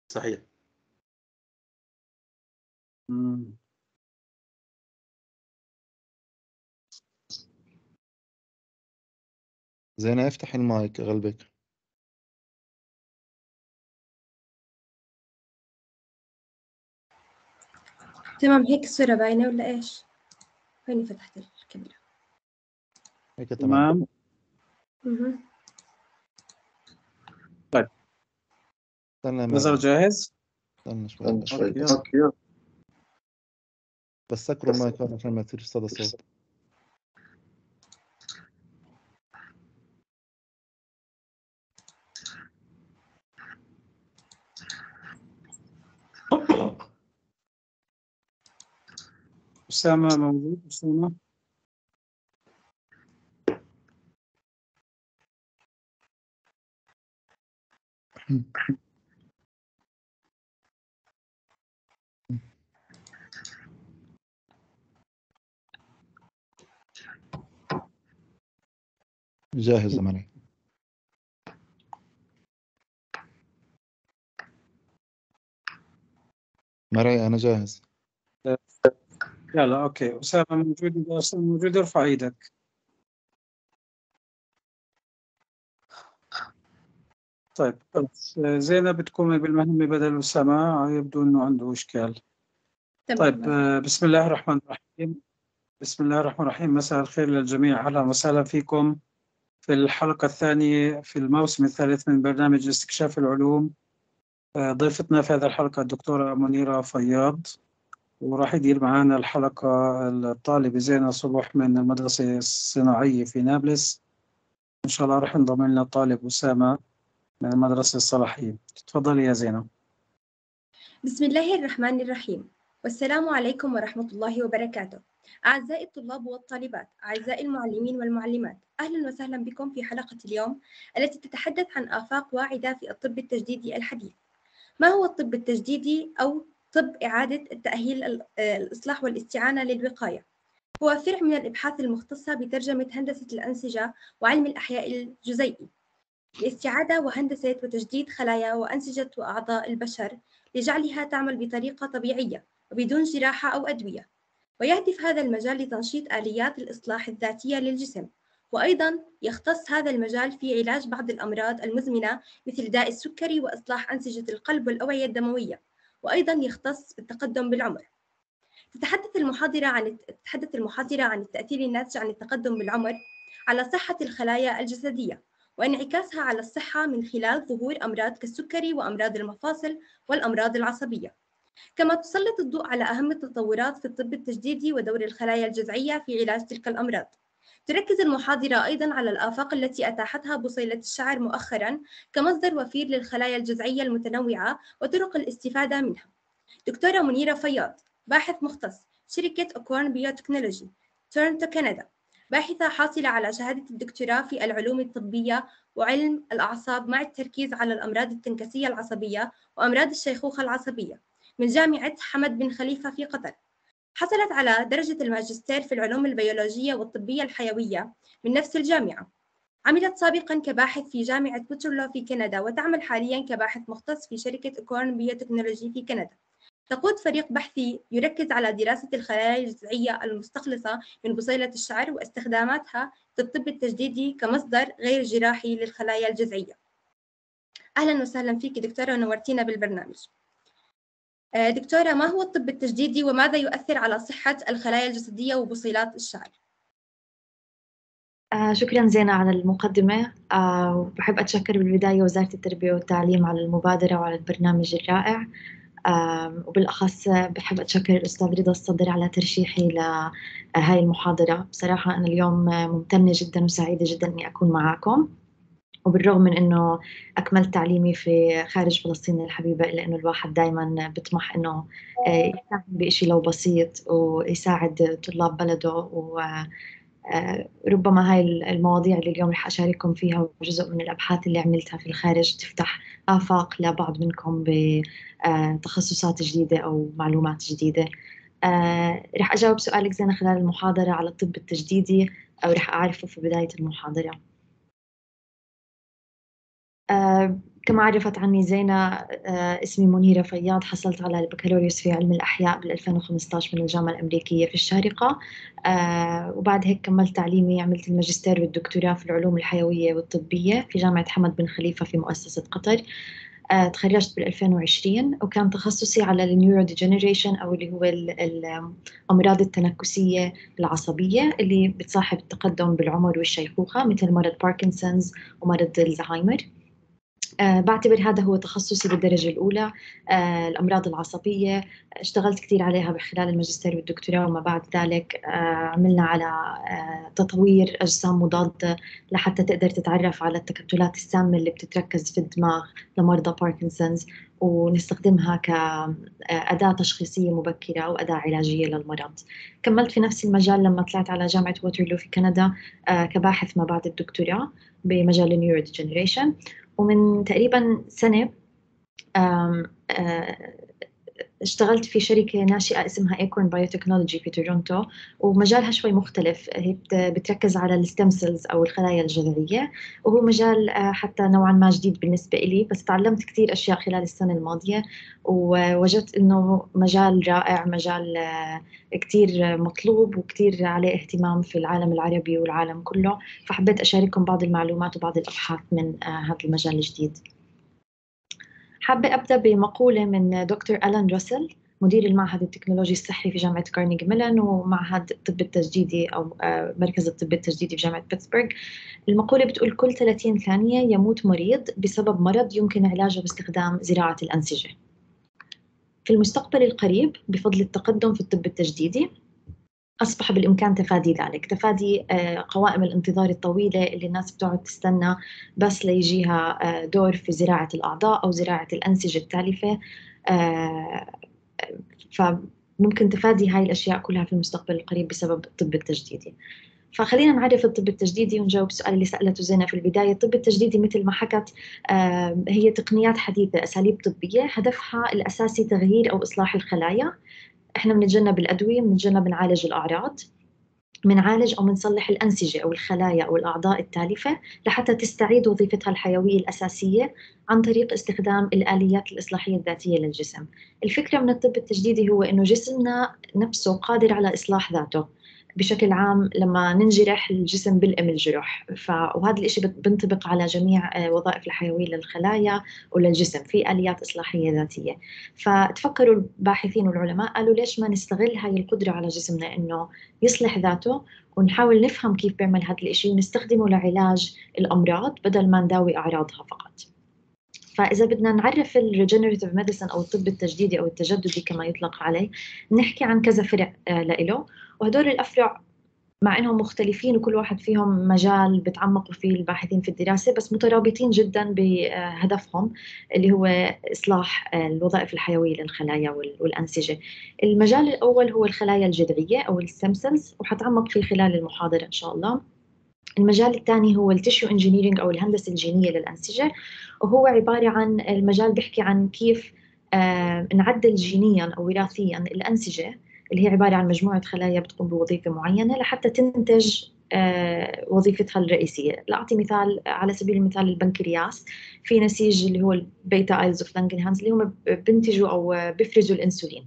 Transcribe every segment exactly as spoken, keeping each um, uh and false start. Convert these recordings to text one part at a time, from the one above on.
صحيح. إمم. زينة افتحي المايك أغلبك. تمام، هيك الصورة باينة ولا إيش؟ ويني فتحت الكاميرا؟ هيك تمام. تمام. اهم. طيب. استنى يا نزار مريم، جاهز؟ استنى شوي استنى بس. شوي أوكي، بس. أوكي. بس سكروا المايكات عشان ما يصيرش صدى صوت. أسامة موجود؟ أسامة؟ جاهز يا مريم. مريم أنا جاهز. يلا أوكي، أسامة موجود؟ إذا أسامة موجود ارفع إيدك. طيب خلاص، زينب بتقومي بالمهمة بدل أسامة، يبدو إنه عنده إشكال. تمام. طيب آه، بسم الله الرحمن الرحيم. بسم الله الرحمن الرحيم، مساء الخير للجميع، أهلا وسهلا فيكم في الحلقة الثانية في الموسم الثالث من برنامج استكشاف العلوم. آه، ضيفتنا في هذه الحلقة الدكتورة منيرة فياض، وراح يدير معنا الحلقة الطالبة زينة صبح من المدرسة الصناعية في نابلس. إن شاء الله راح ينضم لنا الطالب أسامة من المدرسة الصلاحية. تفضلي يا زينة. بسم الله الرحمن الرحيم، والسلام عليكم ورحمة الله وبركاته. أعزائي الطلاب والطالبات، أعزائي المعلمين والمعلمات، أهلا وسهلا بكم في حلقة اليوم التي تتحدث عن آفاق واعدة في الطب التجديدي الحديث. ما هو الطب التجديدي أو طب إعادة التأهيل الإصلاح والاستعانة للوقاية؟ هو فرع من الإبحاث المختصة بترجمة هندسة الأنسجة وعلم الأحياء الجزيئي لاستعادة وهندسة وتجديد خلايا وأنسجة وأعضاء البشر لجعلها تعمل بطريقة طبيعية وبدون جراحة أو أدوية. ويهدف هذا المجال لتنشيط آليات الإصلاح الذاتية للجسم، وأيضا يختص هذا المجال في علاج بعض الأمراض المزمنة مثل داء السكري وإصلاح أنسجة القلب والأوعية الدموية، وأيضا يختص بالتقدم بالعمر. تتحدث المحاضرة عن تتحدث المحاضرة عن التأثير الناتج عن التقدم بالعمر على صحة الخلايا الجسدية وانعكاسها على الصحة من خلال ظهور أمراض كالسكري وأمراض المفاصل والأمراض العصبية. كما تسلط الضوء على أهم التطورات في الطب التجديدي ودور الخلايا الجذعية في علاج تلك الأمراض. تركز المحاضرة أيضاً على الآفاق التي أتاحتها بصيلة الشعر مؤخراً كمصدر وفير للخلايا الجذعية المتنوعة وطرق الاستفادة منها. دكتورة منيرة فياض، باحث مختص، شركة أكوان بيوتكنولوجي، تورنتو كندا، باحثة حاصلة على شهادة الدكتوراه في العلوم الطبية وعلم الأعصاب مع التركيز على الأمراض التنكسية العصبية وأمراض الشيخوخة العصبية من جامعة حمد بن خليفة في قطر. حصلت على درجة الماجستير في العلوم البيولوجية والطبية الحيوية من نفس الجامعة. عملت سابقاً كباحث في جامعة ووترلو في كندا، وتعمل حالياً كباحث مختص في شركة أكوان بيوتكنولوجي في كندا. تقود فريق بحثي يركز على دراسة الخلايا الجذعية المستخلصة من بصيلة الشعر واستخداماتها في الطب التجديدي كمصدر غير جراحي للخلايا الجذعية. أهلا وسهلا فيك دكتورة ونورتينا بالبرنامج. دكتورة، ما هو الطب التجديدي وماذا يؤثر على صحة الخلايا الجسدية وبصيلات الشعر؟ آه شكرا زينة على المقدمة. آه وبحب أتشكر بالبداية وزارة التربية والتعليم على المبادرة وعلى البرنامج الرائع. آه وبالأخص بحب أتشكر الأستاذ رضا الصدر على ترشيحي لهاي المحاضرة. بصراحة أنا اليوم ممتنة جدا وسعيدة جدا أني أكون معكم، وبالرغم من أنه أكملت تعليمي في خارج فلسطين الحبيبة إلا أنه الواحد دايما بيطمح أنه يساهم بإشي لو بسيط ويساعد طلاب بلده. و ربما هاي المواضيع اللي اليوم رح أشارككم فيها وجزء من الأبحاث اللي عملتها في الخارج تفتح آفاق لبعض منكم بتخصصات جديدة أو معلومات جديدة. رح أجاوب سؤالك زينة خلال المحاضرة على الطب التجديدي، أو رح أعرفه في بداية المحاضرة. كما عرفت عني زينة، اسمي منيرة فياض، حصلت على البكالوريوس في علم الأحياء بال ألفين وخمسة عشر من الجامعة الأمريكية في الشارقة. وبعد هيك كملت تعليمي، عملت الماجستير والدكتوراه في العلوم الحيوية والطبية في جامعة حمد بن خليفة في مؤسسة قطر. تخرجت بال ألفين وعشرين، وكان تخصصي على النيورو ديجنريشن أو اللي هو الأمراض التنكسية العصبية اللي بتصاحب التقدم بالعمر والشيخوخة، مثل مرض باركنسونز ومرض الزهايمر. أه بعتبر هذا هو تخصصي بالدرجة الأولى. أه الأمراض العصبية اشتغلت كثير عليها خلال الماجستير والدكتوراه، وما بعد ذلك أه عملنا على أه تطوير أجسام مضادة لحتى تقدر تتعرف على التكتلات السامة اللي بتتركز في الدماغ لمرضى باركنسونز، ونستخدمها كأداة تشخيصية مبكرة وأداة علاجية للمرض. كملت في نفس المجال لما طلعت على جامعة ووترلو في كندا أه كباحث ما بعد الدكتوراه بمجال النيورو ديجنريشن. ومن تقريبا سنة اشتغلت في شركة ناشئة اسمها ايكورن بايوتكنولوجي في تورونتو، ومجالها شوي مختلف، هي بتركز على الستيم سيلز أو الخلايا الجذعية، وهو مجال حتى نوعا ما جديد بالنسبة إلي، بس تعلمت كثير أشياء خلال السنة الماضية، ووجدت إنه مجال رائع، مجال كثير مطلوب وكثير عليه اهتمام في العالم العربي والعالم كله، فحبيت أشارككم بعض المعلومات وبعض الأبحاث من هذا المجال الجديد. حابة أبدأ بمقولة من دكتور ألان راسل، مدير المعهد التكنولوجي الصحي في جامعة كارنيغي ميلون ومعهد الطب التجديدي أو مركز الطب التجديدي في جامعة بيتسبرغ. المقولة بتقول: كل ثلاثين ثانية يموت مريض بسبب مرض يمكن علاجه باستخدام زراعة الأنسجة. في المستقبل القريب بفضل التقدم في الطب التجديدي أصبح بالإمكان تفادي ذلك، تفادي قوائم الانتظار الطويلة اللي الناس بتقعد تستنى بس ليجيها دور في زراعة الأعضاء أو زراعة الأنسجة التالفة، فممكن تفادي هاي الأشياء كلها في المستقبل القريب بسبب الطب التجديدي. فخلينا نعرف الطب التجديدي ونجاوب السؤال اللي سألته زينة في البداية. الطب التجديدي مثل ما حكت هي تقنيات حديثة، أساليب طبية هدفها الأساسي تغيير أو إصلاح الخلايا. إحنا بنتجنب الأدوية، بنتجنب نعالج الأعراض، بنعالج أو بنصلح الأنسجة أو الخلايا أو الأعضاء التالفة لحتى تستعيد وظيفتها الحيوية الأساسية عن طريق استخدام الآليات الإصلاحية الذاتية للجسم. الفكرة من الطب التجديدي هو إنه جسمنا نفسه قادر على إصلاح ذاته. بشكل عام لما ننجرح الجسم بلئم الجرح، ف... وهذا الإشي بنطبق على جميع وظائف الحيوية للخلايا وللجسم في آليات إصلاحية ذاتية. فتفكروا الباحثين والعلماء قالوا ليش ما نستغل هاي القدرة على جسمنا إنه يصلح ذاته، ونحاول نفهم كيف بيعمل هذا الإشي ونستخدمه لعلاج الأمراض بدل ما نداوي أعراضها فقط. فإذا بدنا نعرف الريجنريتيف ميديسن أو الطب التجديدي أو التجددي كما يطلق عليه، نحكي عن كذا فرع لإله، وهدول الأفرع مع إنهم مختلفين وكل واحد فيهم مجال بتعمقوا فيه الباحثين في الدراسة، بس مترابطين جدا بهدفهم اللي هو إصلاح الوظائف الحيوية للخلايا والأنسجة. المجال الأول هو الخلايا الجذعية أو الستيم سيلز، وحتعمق فيه خلال المحاضرة إن شاء الله. المجال الثاني هو التيشو انجينيرينج أو الهندسة الجينية للأنسجة، وهو عبارة عن المجال بيحكي عن كيف آه نعدل جينيا أو وراثيا الأنسجة اللي هي عبارة عن مجموعة خلايا بتقوم بوظيفة معينة لحتى تنتج آه وظيفتها الرئيسية. لأعطي مثال على سبيل المثال البنكرياس، في نسيج اللي هو البيتا ايلز اوف لانجرهانز اللي هم بنتجوا أو بيفرزوا الأنسولين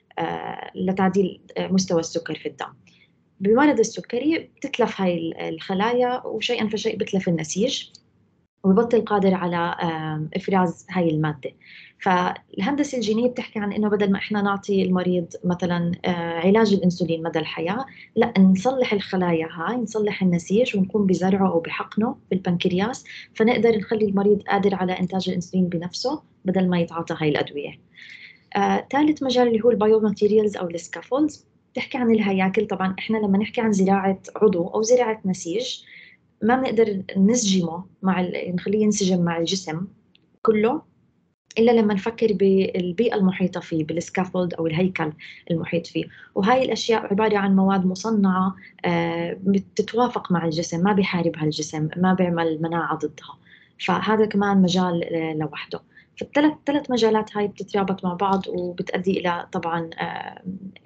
آه لتعديل مستوى السكر في الدم. بمرض السكري بتتلف هاي الخلايا وشيئا فشيء بتلف النسيج وببطل قادر على إفراز هاي المادة. فالهندسة الجينية بتحكي عن إنه بدل ما إحنا نعطي المريض مثلا علاج الأنسولين مدى الحياة، لا، نصلح الخلايا هاي، نصلح النسيج ونقوم بزرعه أو بحقنه في البنكرياس، فنقدر نخلي المريض قادر على إنتاج الأنسولين بنفسه بدل ما يتعاطى هاي الأدوية. آه، ثالث مجال اللي هو البايوماتيريالز أو السكافولدز، بتحكي عن الهياكل. طبعا إحنا لما نحكي عن زراعة عضو أو زراعة نسيج ما بنقدر نسجمه مع ال... نخليه ينسجم مع الجسم كله إلا لما نفكر بالبيئة المحيطة فيه، بالسكافولد أو الهيكل المحيط فيه. وهاي الأشياء عبارة عن مواد مصنعة آه بتتوافق مع الجسم، ما بيحاربها الجسم، ما بيعمل مناعة ضدها. فهذا كمان مجال آه لوحده. فالثلاث ثلاث مجالات هاي بتترابط مع بعض وبتؤدي إلى طبعا آه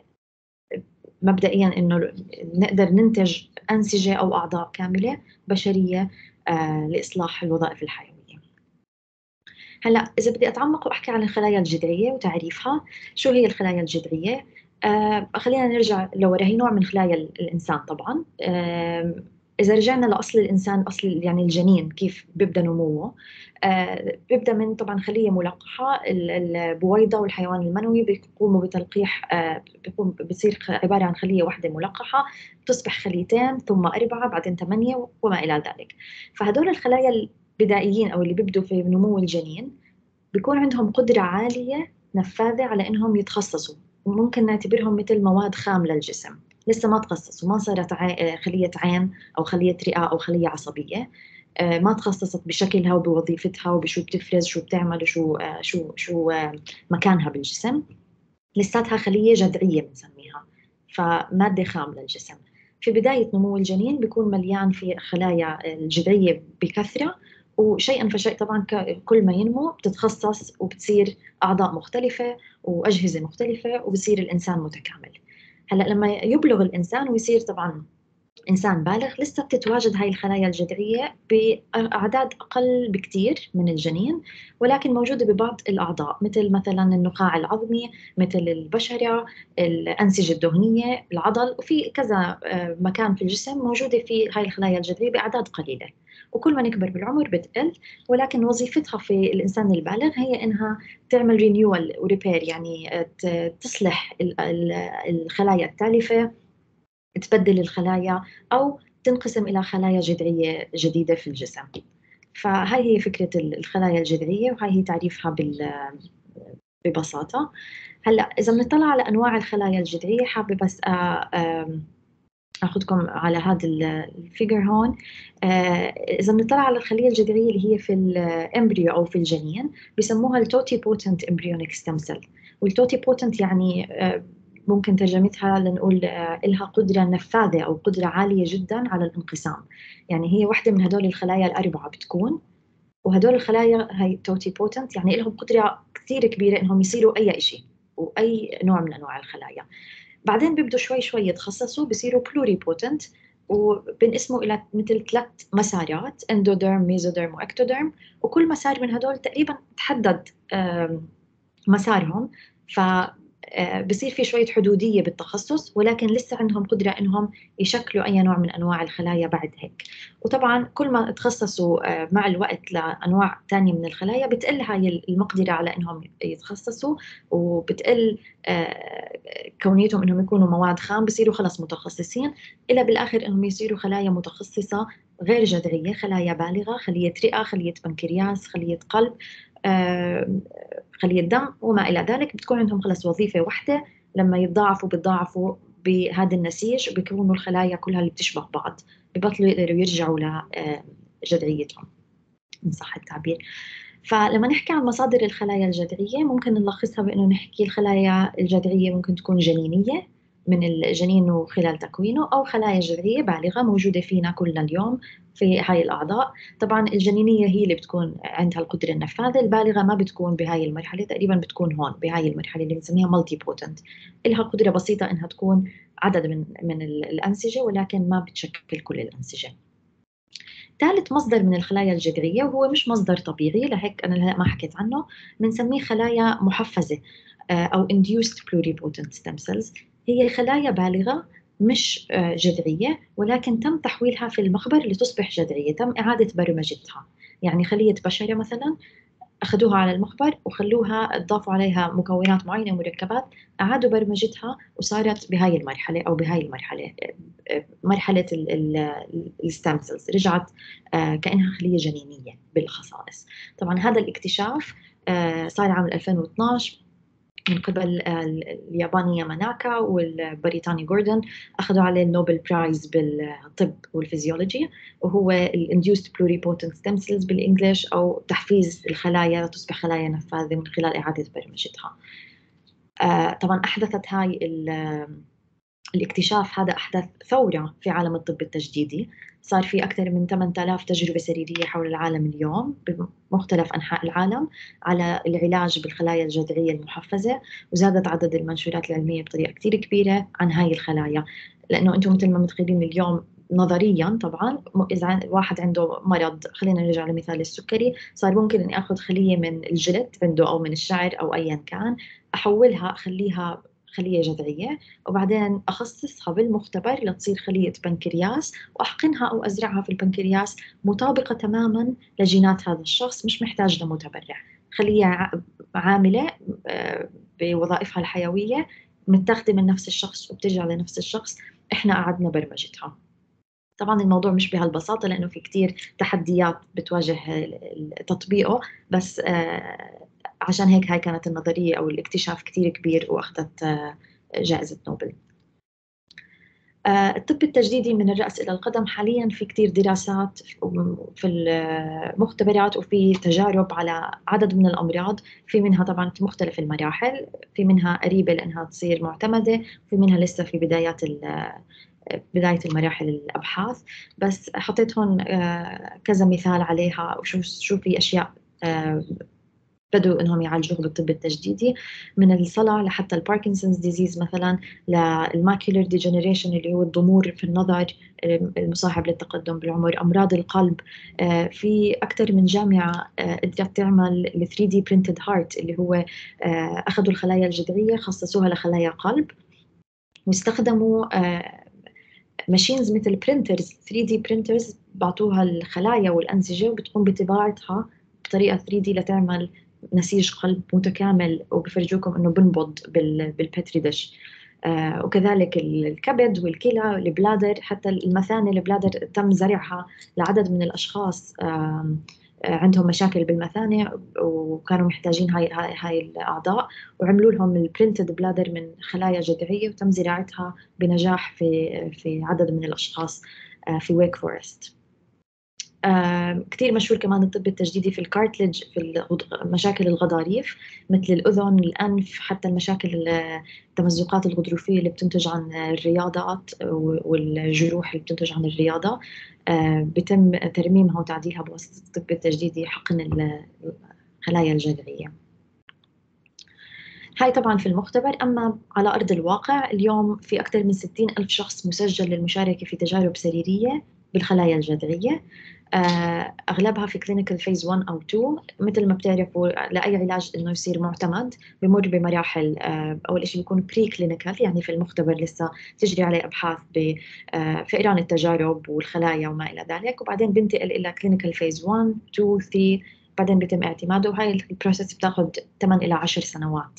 مبدئيا إنه نقدر ننتج أنسجة أو أعضاء كاملة بشرية آه لإصلاح الوظائف الحيوية. هلا إذا بدي أتعمق وأحكي عن الخلايا الجذعية وتعريفها، شو هي الخلايا الجذعية؟ آه خلينا نرجع لورا، هي نوع من خلايا الإنسان طبعا. آه إذا رجعنا لأصل الإنسان، أصل يعني الجنين كيف بيبدأ نموه، آه بيبدأ من طبعا خلية ملقحة، البويضة والحيوان المنوي بيقوموا بتلقيح، آه بيقوم بصير عبارة عن خلية واحدة ملقحة، تصبح خليتين ثم أربعة بعدين ثمانية وما إلى ذلك. فهدول الخلايا بدائيين أو اللي بيبدوا في نمو الجنين بيكون عندهم قدرة عالية نفاذة على إنهم يتخصصوا، وممكن نعتبرهم مثل مواد خام للجسم، لسه ما تخصصوا، ما صارت خلية عين أو خلية رئة أو خلية عصبية، ما تخصصت بشكلها وبوظيفتها وبشو بتفرز شو بتعمل وشو شو شو مكانها بالجسم، لساتها خلية جذعية بنسميها، فمادة خام للجسم. في بداية نمو الجنين بيكون مليان في خلايا الجذعية بكثرة، وشيئا فشيء طبعا كل ما ينمو بتتخصص وبتصير أعضاء مختلفة وأجهزة مختلفة وبصير الإنسان متكامل. هلأ لما يبلغ الإنسان ويصير طبعا إنسان بالغ، لسه بتتواجد هاي الخلايا الجذعية بأعداد أقل بكتير من الجنين، ولكن موجودة ببعض الأعضاء مثل مثلا النخاع العظمي، مثل البشرة، الأنسجة الدهنية، العضل، وفي كذا مكان في الجسم موجودة في هاي الخلايا الجذعية بأعداد قليلة. وكل ما نكبر بالعمر بتقل، ولكن وظيفتها في الإنسان البالغ هي إنها تعمل رينيوال وريبير، يعني تصلح الخلايا التالفة، تبدل الخلايا أو تنقسم إلى خلايا جذعية جديدة في الجسم. فهاي هي فكرة الخلايا الجذعية، وهاي هي تعريفها ببساطة. هلأ إذا بنطلع على أنواع الخلايا الجذعية، حابة بس أخذكم على هذا الفيجر هون. إذا بنطلع على الخلية الجذعية اللي هي في الإمبريو أو في الجنين، بيسموها التوتي بوتنت إمبريونيك ستيم سيل. والتوتي بوتنت يعني ممكن ترجمتها لنقول لها قدرة نفاذة أو قدرة عالية جدا على الانقسام. يعني هي واحدة من هدول الخلايا الأربعة بتكون، وهدول الخلايا هي توتي بوتنت يعني لهم قدرة كثير كبيرة إنهم يصيروا أي شيء وأي نوع من أنواع الخلايا. بعدين بيبدوا شوي شوي يتخصصوا، بيصيروا بلوري بوتنت، وبنقسموا إلى مثل ثلاث مسارات: اندوديرم، ميزوديرم، واكتوديرم، وكل مسار من هدول تقريبا تحدد مسارهم، ف بصير في شوية حدودية بالتخصص، ولكن لسه عندهم قدرة إنهم يشكلوا أي نوع من أنواع الخلايا بعد هيك. وطبعا كل ما تخصصوا مع الوقت لأنواع تانية من الخلايا بتقل هاي المقدرة على إنهم يتخصصوا، وبتقل كونيتهم إنهم يكونوا مواد خام، بصيروا خلص متخصصين، إلى بالآخر إنهم يصيروا خلايا متخصصة غير جذعية، خلايا بالغة، خلية رئة، خلية بنكرياس، خلية قلب، خلية دم وما إلى ذلك. بتكون عندهم خلص وظيفة واحدة، لما يتضاعفوا بتضاعفوا بهذا النسيج وبيكونوا الخلايا كلها اللي بتشبه بعض، ببطلوا يقدروا يرجعوا لجذعيتهم إن صح التعبير. فلما نحكي عن مصادر الخلايا الجذعية ممكن نلخصها بأنه نحكي الخلايا الجذعية ممكن تكون جنينية من الجنين وخلال تكوينه، أو خلايا جذعية بالغة موجودة فينا كلنا اليوم في هاي الأعضاء. طبعا الجنينية هي اللي بتكون عندها القدرة النفاذة، البالغة ما بتكون بهاي المرحلة، تقريبا بتكون هون بهاي المرحلة اللي بنسميها مالتي بوتنت، إلها قدرة بسيطة إنها تكون عدد من من الأنسجة، ولكن ما بتشكل كل الأنسجة. ثالث مصدر من الخلايا الجذعية، وهو مش مصدر طبيعي لهيك أنا هلا ما حكيت عنه، بنسميه خلايا محفزة أو induced pluripotent stem cells. هي خلايا بالغة مش جذعية، ولكن تم تحويلها في المخبر لتصبح جذعية، تم إعادة برمجتها. يعني خلية بشرة مثلا أخذوها على المخبر وخلوها اضافوا عليها مكونات معينة ومركبات، أعادوا برمجتها وصارت بهاي المرحلة أو بهاي المرحلة مرحلة الستام سيلز، رجعت كأنها خلية جنينية بالخصائص. طبعا هذا الاكتشاف صار عام ألفين واثناشر من قبل اليابانية ماناكا والبريطاني جوردن، أخذوا عليه النوبل برايز بالطب والفيزيولوجي، وهو Induced Pluripotent Stem Cells بالإنجليش، أو تحفيز الخلايا تصبح خلايا نفاذة من خلال إعادة برمجتها. آه طبعا أحدثت هاي الاكتشاف هذا أحدث ثورة في عالم الطب التجديدي، صار في أكثر من ثمانية آلاف تجربة سريرية حول العالم اليوم بمختلف أنحاء العالم على العلاج بالخلايا الجذعية المحفزة، وزادت عدد المنشورات العلمية بطريقة كتير كبيرة عن هاي الخلايا، لأنه أنتم مثل ما متخيلين اليوم نظريا طبعا إذا واحد عنده مرض، خلينا نرجع لمثال السكري، صار ممكن إني أخذ خلية من الجلد عنده أو من الشعر أو أيا كان، أحولها أخليها خلية جذعية، وبعدين أخصصها بالمختبر لتصير خلية بنكرياس، وأحقنها أو أزرعها في البنكرياس مطابقة تماما لجينات هذا الشخص، مش محتاج لمتبرع، خلية عاملة بوظائفها الحيوية متاخدة من نفس الشخص وبترجع لنفس الشخص، إحنا قعدنا برمجتها. طبعا الموضوع مش بهالبساطة لأنه في كتير تحديات بتواجه تطبيقه، بس عشان هيك هاي كانت النظرية أو الاكتشاف كتير كبير وأخذت جائزة نوبل. الطب التجديدي من الرأس إلى القدم، حاليا في كتير دراسات في المختبرات وفي تجارب على عدد من الأمراض، في منها طبعا في مختلف المراحل، في منها قريبة لأنها تصير معتمدة، في منها لسه في بدايات بداية المراحل الأبحاث، بس حطيت هون كذا مثال عليها وشو شو في أشياء بدوا إنهم يعالجوه بالطب التجديدي، من الصلع لحتى الباركنسونز ديزيز مثلا، للماكيولر ديجنريشن اللي هو الضمور في النظر المصاحب للتقدم بالعمر، أمراض القلب. في أكثر من جامعة قدرت تعمل ال ثري دي printed heart اللي هو أخذوا الخلايا الجذعية خصصوها لخلايا قلب واستخدموا ماشينز مثل برينترز ثري دي برينترز، بعطوها الخلايا والأنسجة وبتقوم بطباعتها بطريقة ثري دي لتعمل نسيج قلب متكامل، وبفرجوكم إنه بنبض بالبتري دش. آه وكذلك الكبد والكلى والبلادر، حتى المثانة البلادر تم زرعها لعدد من الأشخاص آه عندهم مشاكل بالمثانة وكانوا محتاجين هاي هاي هاي الأعضاء، وعملوا لهم البرينتد بلادر من خلايا جذعية وتم زراعتها بنجاح في في عدد من الأشخاص في ويك فورست. آه كتير مشهور كمان الطب التجديدي في الكارتلج، في مشاكل الغضاريف مثل الأذن، الأنف، حتى المشاكل التمزقات الغضروفية اللي بتنتج عن الرياضات والجروح اللي بتنتج عن الرياضة، آه بتم ترميمها وتعديلها بواسطة الطب التجديدي، حقن الخلايا الجذعية. هاي طبعا في المختبر، أما على أرض الواقع اليوم في أكثر من ستين ألف شخص مسجل للمشاركة في تجارب سريرية بالخلايا الجذعية، أغلبها في كلينيكال فيز واحد أو اثنين. مثل ما بتعرفوا لأي علاج إنه يصير معتمد بمر بمراحل، أول شيء بيكون بري كلينيكال، يعني في المختبر لسه تجري عليه أبحاث بفئران التجارب والخلايا وما إلى ذلك، وبعدين بنتقل إلى كلينيكال فيز واحد اثنين ثلاثة، بعدين بيتم اعتماده، وهاي البروسيس بتاخد ثمانية إلى عشر سنوات.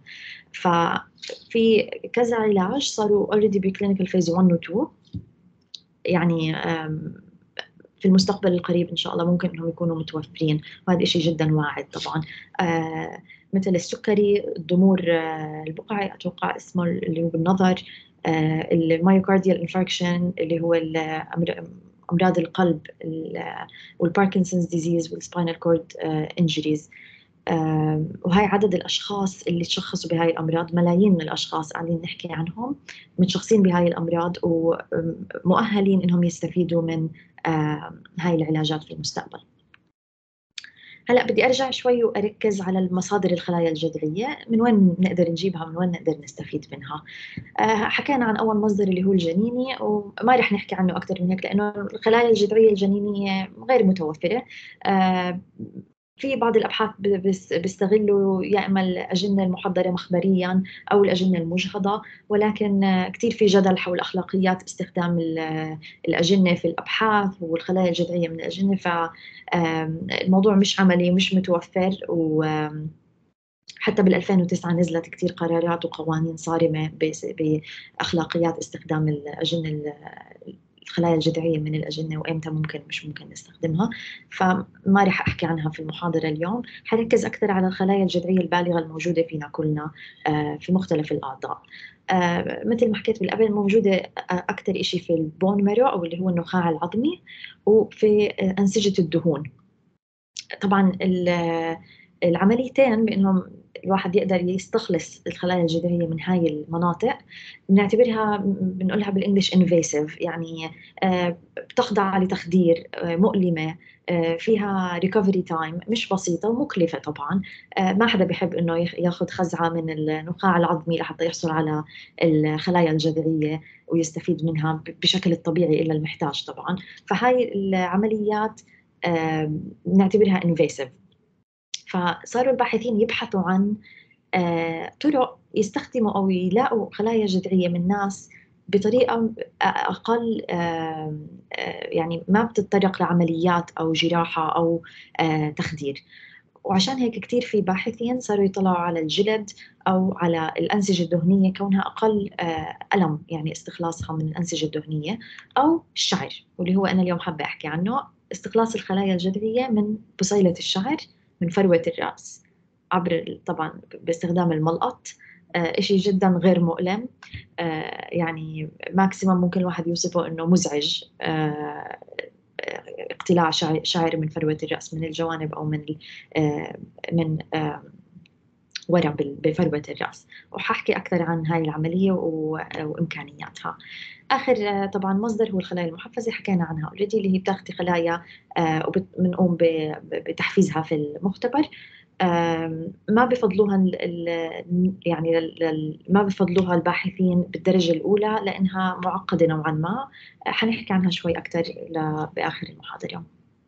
ففي كذا علاج صاروا already بكلينيكال فيز واحد و اثنين، يعني في المستقبل القريب إن شاء الله ممكن إنهم يكونوا متوفرين، وهذا شيء جدا واعد طبعا. آه مثل السكري، الضمور آه البقعي أتوقع اسمه اللي هو بالنظر، آه المايوكارديال انفاركشن اللي هو أمراض القلب، والباركنسونز ديزيز والسباينال كورد انجريز. آه وهي عدد الأشخاص اللي تشخصوا بهاي الأمراض، ملايين من الأشخاص قاعدين نحكي عنهم متشخصين بهاي الأمراض ومؤهلين إنهم يستفيدوا من آه هاي العلاجات في المستقبل. هلأ بدي أرجع شوي وأركز على المصادر الخلايا الجذعية، من وين نقدر نجيبها، من وين نقدر نستفيد منها. آه حكينا عن أول مصدر اللي هو الجنيني، وما رح نحكي عنه أكثر من هيك لأنه الخلايا الجذعية الجنينية غير متوفرة. آه في بعض الأبحاث بيستغلوا يا إما الأجنة المحضرة مخبرياً أو الأجنة المجهضة، ولكن كتير في جدل حول أخلاقيات استخدام الأجنة في الأبحاث والخلايا الجذعية من الأجنة، فالموضوع مش عملي مش متوفر. وحتى بال ألفين وتسعة نزلت كتير قرارات وقوانين صارمة بأخلاقيات استخدام الأجنة الخلايا الجذعية من الأجنة وإمتى ممكن مش ممكن نستخدمها، فما رح أحكي عنها في المحاضرة اليوم. حركز أكثر على الخلايا الجذعية البالغة الموجودة فينا كلنا في مختلف الأعضاء. مثل ما حكيت بالقبل، موجودة أكثر إشي في البون مارو أو اللي هو النخاع العظمي، وفي أنسجة الدهون. طبعا العمليتين بأنهم الواحد يقدر يستخلص الخلايا الجذعية من هاي المناطق بنعتبرها بنقولها بالإنجليش invasive، يعني بتخضع لتخدير، مؤلمة، فيها ريكفري تايم مش بسيطة ومكلفة طبعا. ما حدا بيحب إنه ياخد خزعة من النخاع العظمي لحتى يحصل على الخلايا الجذعية ويستفيد منها بشكل الطبيعي إلا المحتاج طبعا. فهاي العمليات نعتبرها invasive. فصاروا الباحثين يبحثوا عن طرق يستخدموا أو يلاقوا خلايا جذعية من ناس بطريقة أقل، يعني ما بتتطرق لعمليات أو جراحة أو تخدير. وعشان هيك كتير في باحثين صاروا يطلعوا على الجلد أو على الأنسجة الدهنية كونها أقل ألم، يعني استخلاصها من الأنسجة الدهنية، أو الشعر، واللي هو أنا اليوم حابة أحكي عنه، استخلاص الخلايا الجذعية من بصيلة الشعر من فروة الرأس عبر طبعا باستخدام الملقط. آه إشي جدا غير مؤلم، آه يعني ماكسيمم ممكن الواحد يوصفه إنه مزعج. آه اقتلاع شعر من فروة الرأس من الجوانب أو من آه من آه ورا بفروة الرأس. وححكي أكثر عن هاي العملية وإمكانياتها. آخر طبعا مصدر هو الخلايا المحفزة، حكينا عنها اوريدي، اللي هي بتاخدي خلايا آه وبنقوم بتحفيزها في المختبر. ما بفضلوها يعني ما بفضلوها الباحثين بالدرجة الأولى لأنها معقدة نوعا ما. حنحكي عنها شوي أكثر بآخر المحاضرة.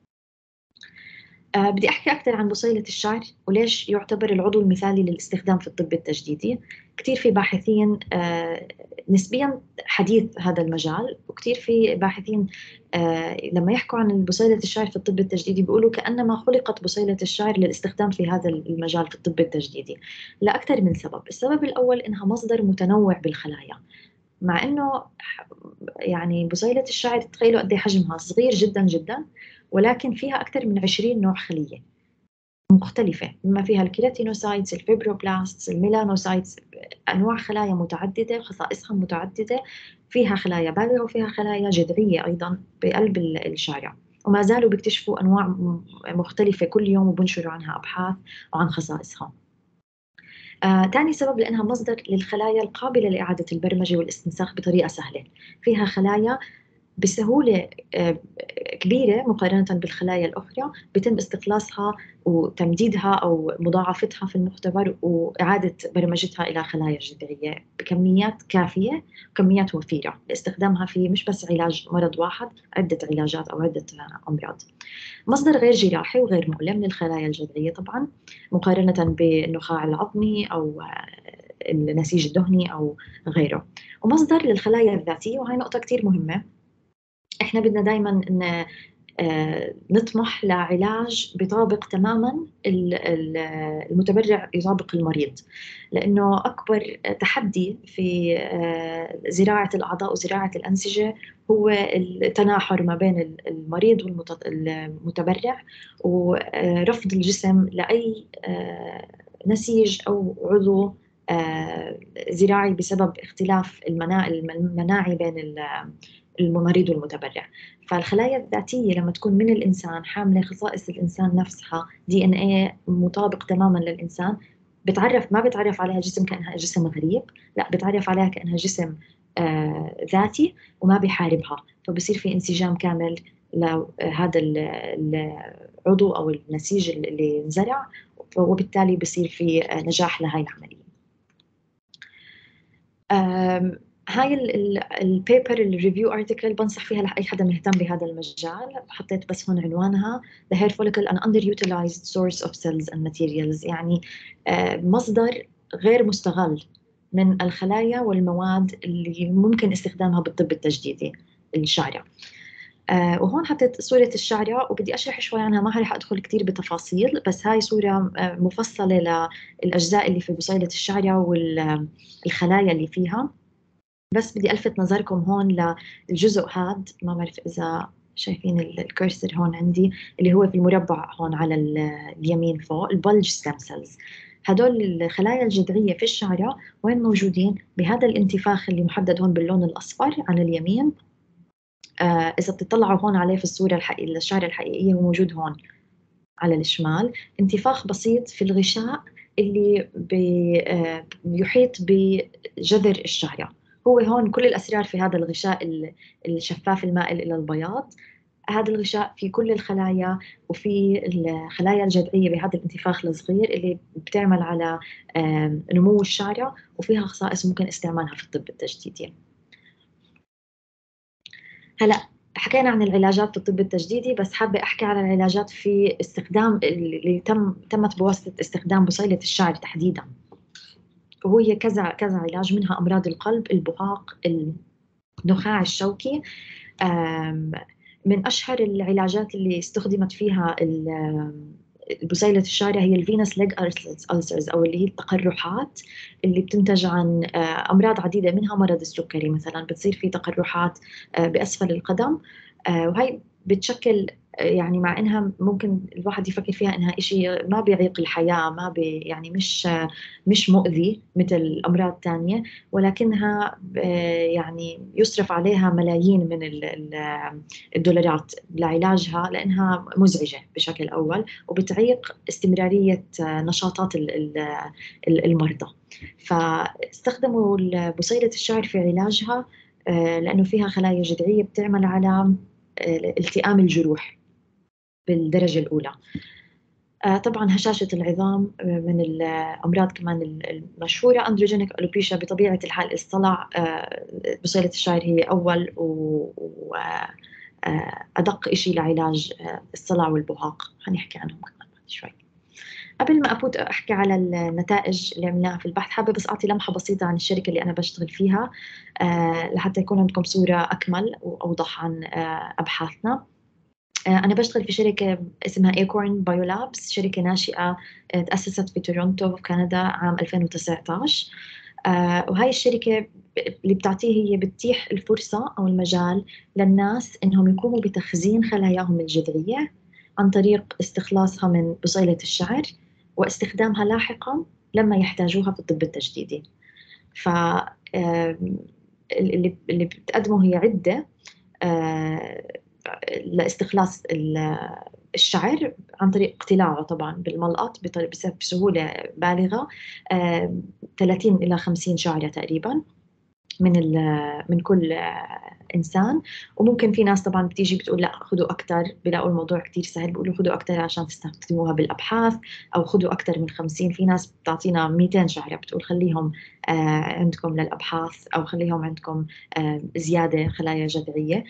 أه بدي أحكي أكثر عن بصيلة الشعر وليش يعتبر العضو المثالي للاستخدام في الطب التجديدي. كتير في باحثين أه نسبيا حديث هذا المجال، وكتير في باحثين أه لما يحكوا عن بصيلة الشعر في الطب التجديدي بيقولوا كأنما خلقت بصيلة الشعر للاستخدام في هذا المجال في الطب التجديدي لأكثر من سبب. السبب الأول إنها مصدر متنوع بالخلايا، مع إنه يعني بصيلة الشعر تخيلوا قد ايه حجمها صغير جدا جدا، ولكن فيها أكثر من عشرين نوع خلية مختلفة، بما فيها الكيراتينوسايتس، الفيبروبلاستس، الميلانوسايتس، أنواع خلايا متعددة، خصائصها متعددة. فيها خلايا بالغة وفيها خلايا جذعية أيضا بقلب الشعر، وما زالوا بيكتشفوا أنواع مختلفة كل يوم وبنشروا عنها أبحاث وعن خصائصها. آه، تاني سبب لأنها مصدر للخلايا القابلة لإعادة البرمجة والاستنساخ بطريقة سهلة. فيها خلايا بسهولة آه كبيرة مقارنة بالخلايا الأخرى، بيتم استخلاصها وتمديدها أو مضاعفتها في المختبر وإعادة برمجتها إلى خلايا جذعية بكميات كافية وكميات وفيرة لاستخدامها في مش بس علاج مرض واحد، عدة علاجات أو عدة أمراض. مصدر غير جراحي وغير مؤلم للخلايا الجذعية طبعا مقارنة بالنخاع العظمي أو النسيج الدهني أو غيره. ومصدر للخلايا الذاتية، وهي نقطة كتير مهمة. إحنا بدنا دايما إن نطمح لعلاج بيطابق تماما المتبرع يطابق المريض، لأنه أكبر تحدي في زراعة الأعضاء وزراعة الأنسجة هو التناحر ما بين المريض والمتبرع، ورفض الجسم لأي نسيج أو عضو زراعي بسبب اختلاف المناعي بين المريض والمتبرع. فالخلايا الذاتية لما تكون من الإنسان حاملة خصائص الإنسان نفسها، دي إن إيه مطابق تماما للإنسان، بتعرف ما بتعرف عليها جسم كأنها جسم غريب، لا بتعرف عليها كأنها جسم آه ذاتي وما بيحاربها، فبصير في انسجام كامل لهذا العضو أو النسيج اللي انزرع، وبالتالي بصير في نجاح لهاي العملية. هاي البيبر الريفيو ارتكل بنصح فيها لأي حدا مهتم بهذا المجال. حطيت بس هون عنوانها The Hair Follicle an Underutilized Source of Cells and Materials، يعني مصدر غير مستغل من الخلايا والمواد اللي ممكن استخدامها بالطب التجديدي الشعرة. آه وهون حطيت صورة الشعرة وبدي أشرح شوي عنها، ما رح أدخل كتير بتفاصيل، بس هاي صورة آه مفصلة للأجزاء اللي في بصيلة الشعرة والخلايا اللي فيها. بس بدي ألفت نظركم هون للجزء هاد، ما بعرف إذا شايفين الكرسر هون عندي، اللي هو في المربع هون على اليمين فوق، البلج ستيم سيلز. هدول الخلايا الجذعية في الشعرة وين موجودين؟ بهذا الانتفاخ اللي محدد هون باللون الأصفر على اليمين. آه إذا بتطلعوا هون عليه في الصورة الحقيقية الشعرة الحقيقية هو موجود هون على الشمال، انتفاخ بسيط في الغشاء اللي آه يحيط بجذر الشعرة. هو هون كل الأسرار في هذا الغشاء الشفاف المائل إلى البياض. هذا الغشاء في كل الخلايا، وفي الخلايا الجذعية بهذا الانتفاخ الصغير اللي بتعمل على نمو الشعرة، وفيها خصائص ممكن استعمالها في الطب التجديدي. هلا حكينا عن العلاجات في الطب التجديدي، بس حابة أحكي على العلاجات في استخدام اللي تم تمت بواسطة استخدام بصيلة الشعر تحديدا، وهي كذا كذا علاج، منها أمراض القلب، البهاق، النخاع الشوكي. من أشهر العلاجات اللي استخدمت فيها بصيلة الشعر هي الفينس ليج ألسرز، أو اللي هي التقرحات اللي بتنتج عن أمراض عديدة، منها مرض السكري مثلا، بتصير في تقرحات بأسفل القدم، وهي بتشكل يعني، مع انها ممكن الواحد يفكر فيها انها إشي ما بيعيق الحياة، ما بي يعني مش مش مؤذي مثل الامراض الثانية، ولكنها يعني يصرف عليها ملايين من الدولارات لعلاجها، لانها مزعجة بشكل اول، وبتعيق استمرارية نشاطات المرضى. فاستخدموا بصيلة الشعر في علاجها لانه فيها خلايا جذعية بتعمل على التئام الجروح بالدرجة الأولى. طبعا هشاشة العظام من الأمراض كمان المشهورة. أندروجينيك ألوبيشيا بطبيعة الحال الصلع، بصيلة الشعر هي أول وأدق إشي لعلاج الصلع والبهاق، هنحكي عنهم كمان بعد شوي. قبل ما أفوت أحكي على النتائج اللي عملناها في البحث، حابة بس أعطي لمحة بسيطة عن الشركة اللي أنا بشتغل فيها لحتى يكون عندكم صورة أكمل وأوضح عن أبحاثنا. أنا بشتغل في شركة اسمها ايكورن بايولابس، شركة ناشئة تأسست في تورونتو في كندا عام ألفين وتسعة عشر. وهاي الشركة اللي بتعطيه هي بتتيح الفرصة أو المجال للناس إنهم يقوموا بتخزين خلاياهم الجذعية عن طريق استخلاصها من بصيلة الشعر واستخدامها لاحقا لما يحتاجوها في الطب التجديدي. ف اللي اللي بتقدمه هي عدة لاستخلاص الشعر عن طريق اقتلاعه طبعا بالملقط بسهولة بالغة، ثلاثين إلى خمسين شعرة تقريبا من من كل إنسان. وممكن في ناس طبعا بتيجي بتقول لا خذوا أكتر، بلاقوا الموضوع كتير سهل بيقولوا خذوا أكتر عشان تستخدموها بالأبحاث، أو خذوا أكتر من خمسين. في ناس بتعطينا مئتين شعرة بتقول خليهم عندكم للأبحاث، أو خليهم عندكم زيادة خلايا جذعية.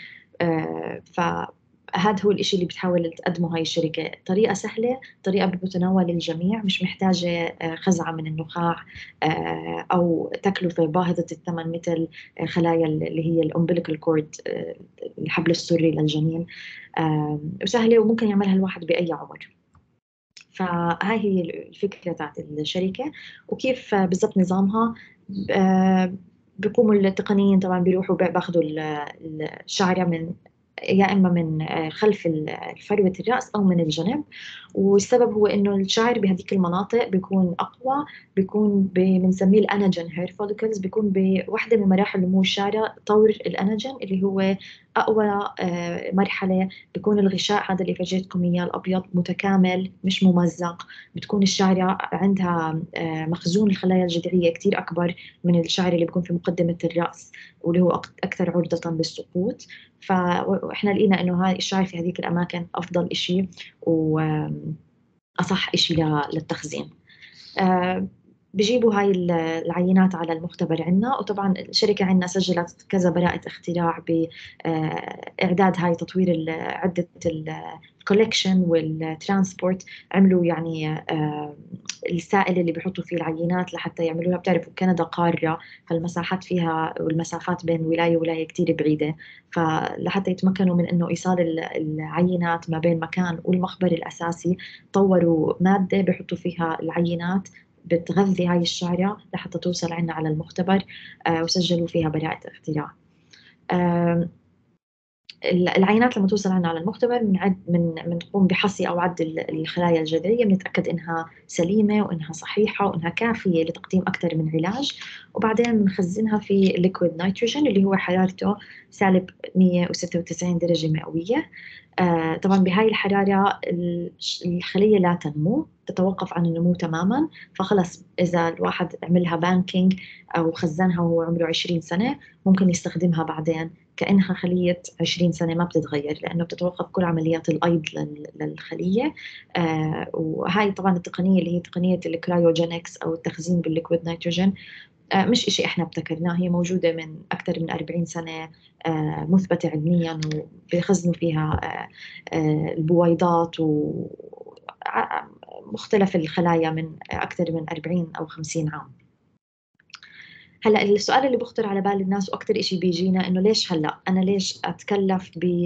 فهذا هو الإشي اللي بتحاول تقدمه هاي الشركة، طريقة سهلة، طريقة بتتناول الجميع، مش محتاجة خزعة من النخاع أو تكلفة باهظة الثمن مثل خلايا اللي هي الأمبليكال كورد، الحبل السري للجنين، وسهلة وممكن يعملها الواحد بأي عمر. فهاي هي الفكرة تاعت الشركة. وكيف بالضبط نظامها؟ بيقوموا التقنيين طبعا بيروحوا باخذوا الشعرة من يا إما من خلف فروة الرأس أو من الجنب، والسبب هو إنه الشعر بهذيك المناطق بيكون أقوى، بيكون بنسميه الأناجين هير فوليكلز، بيكون بوحدة من مراحل نمو الشعرة طور الأناجين اللي هو أقوى مرحلة. بيكون الغشاء هذا اللي فرجيتكم إياه الأبيض متكامل مش ممزق، بتكون الشعرة عندها مخزون الخلايا الجذعية كتير أكبر من الشعر اللي بيكون في مقدمة الرأس واللي هو أكثر عرضة للسقوط. فإحنا لقينا إنه هاي الشعر في هذيك الأماكن أفضل إشي وأصح إشي للتخزين. بيجيبوا هاي العينات على المختبر عنا، وطبعا الشركة عنا سجلت كذا براءة اختراع بإعداد هاي تطوير عدة الكوليكشن والترانسبورت. عملوا يعني السائل اللي بيحطوا فيه العينات لحتى يعملوها. بتعرفوا كندا قارة، فالمساحات فيها والمسافات بين ولاية وولاية كتير بعيدة، فلحتى يتمكنوا من إنه إيصال العينات ما بين مكان والمخبر الأساسي طوروا مادة بيحطوا فيها العينات بتغذي هاي الشعرة لحتى توصل عنا على المختبر، آه وسجلوا فيها براءة اختراع. آه العينات لما توصل عنا على المختبر من من بنقوم بحصي أو عد الخلايا الجذعية، بنتأكد إنها سليمة وإنها صحيحة وإنها كافية لتقديم أكثر من علاج، وبعدين بنخزنها في ليكويد نيتروجين اللي هو حرارته سالب مئة وستة وتسعين درجة مئوية. آه طبعا بهاي الحرارة الخلية لا تنمو، تتوقف عن النمو تماما. فخلص إذا الواحد عملها بانكينج أو خزنها وهو عمره عشرين سنة ممكن يستخدمها بعدين كأنها خلية عشرين سنة ما بتتغير، لأنه بتتوقف كل عمليات الأيض للخلية. آه وهاي طبعا التقنية اللي هي تقنية الكرايوجينكس أو التخزين بالليكويد نيتروجين آه مش إشي إحنا ابتكرناه، هي موجودة من أكثر من أربعين سنة، آه مثبتة علميا، وبيخزنوا فيها آه آه البويضات ومختلف الخلايا من أكثر من أربعين أو خمسين عام. هلا السؤال اللي بخطر على بال الناس واكثر إشي بيجينا انه ليش هلا انا ليش اتكلف ب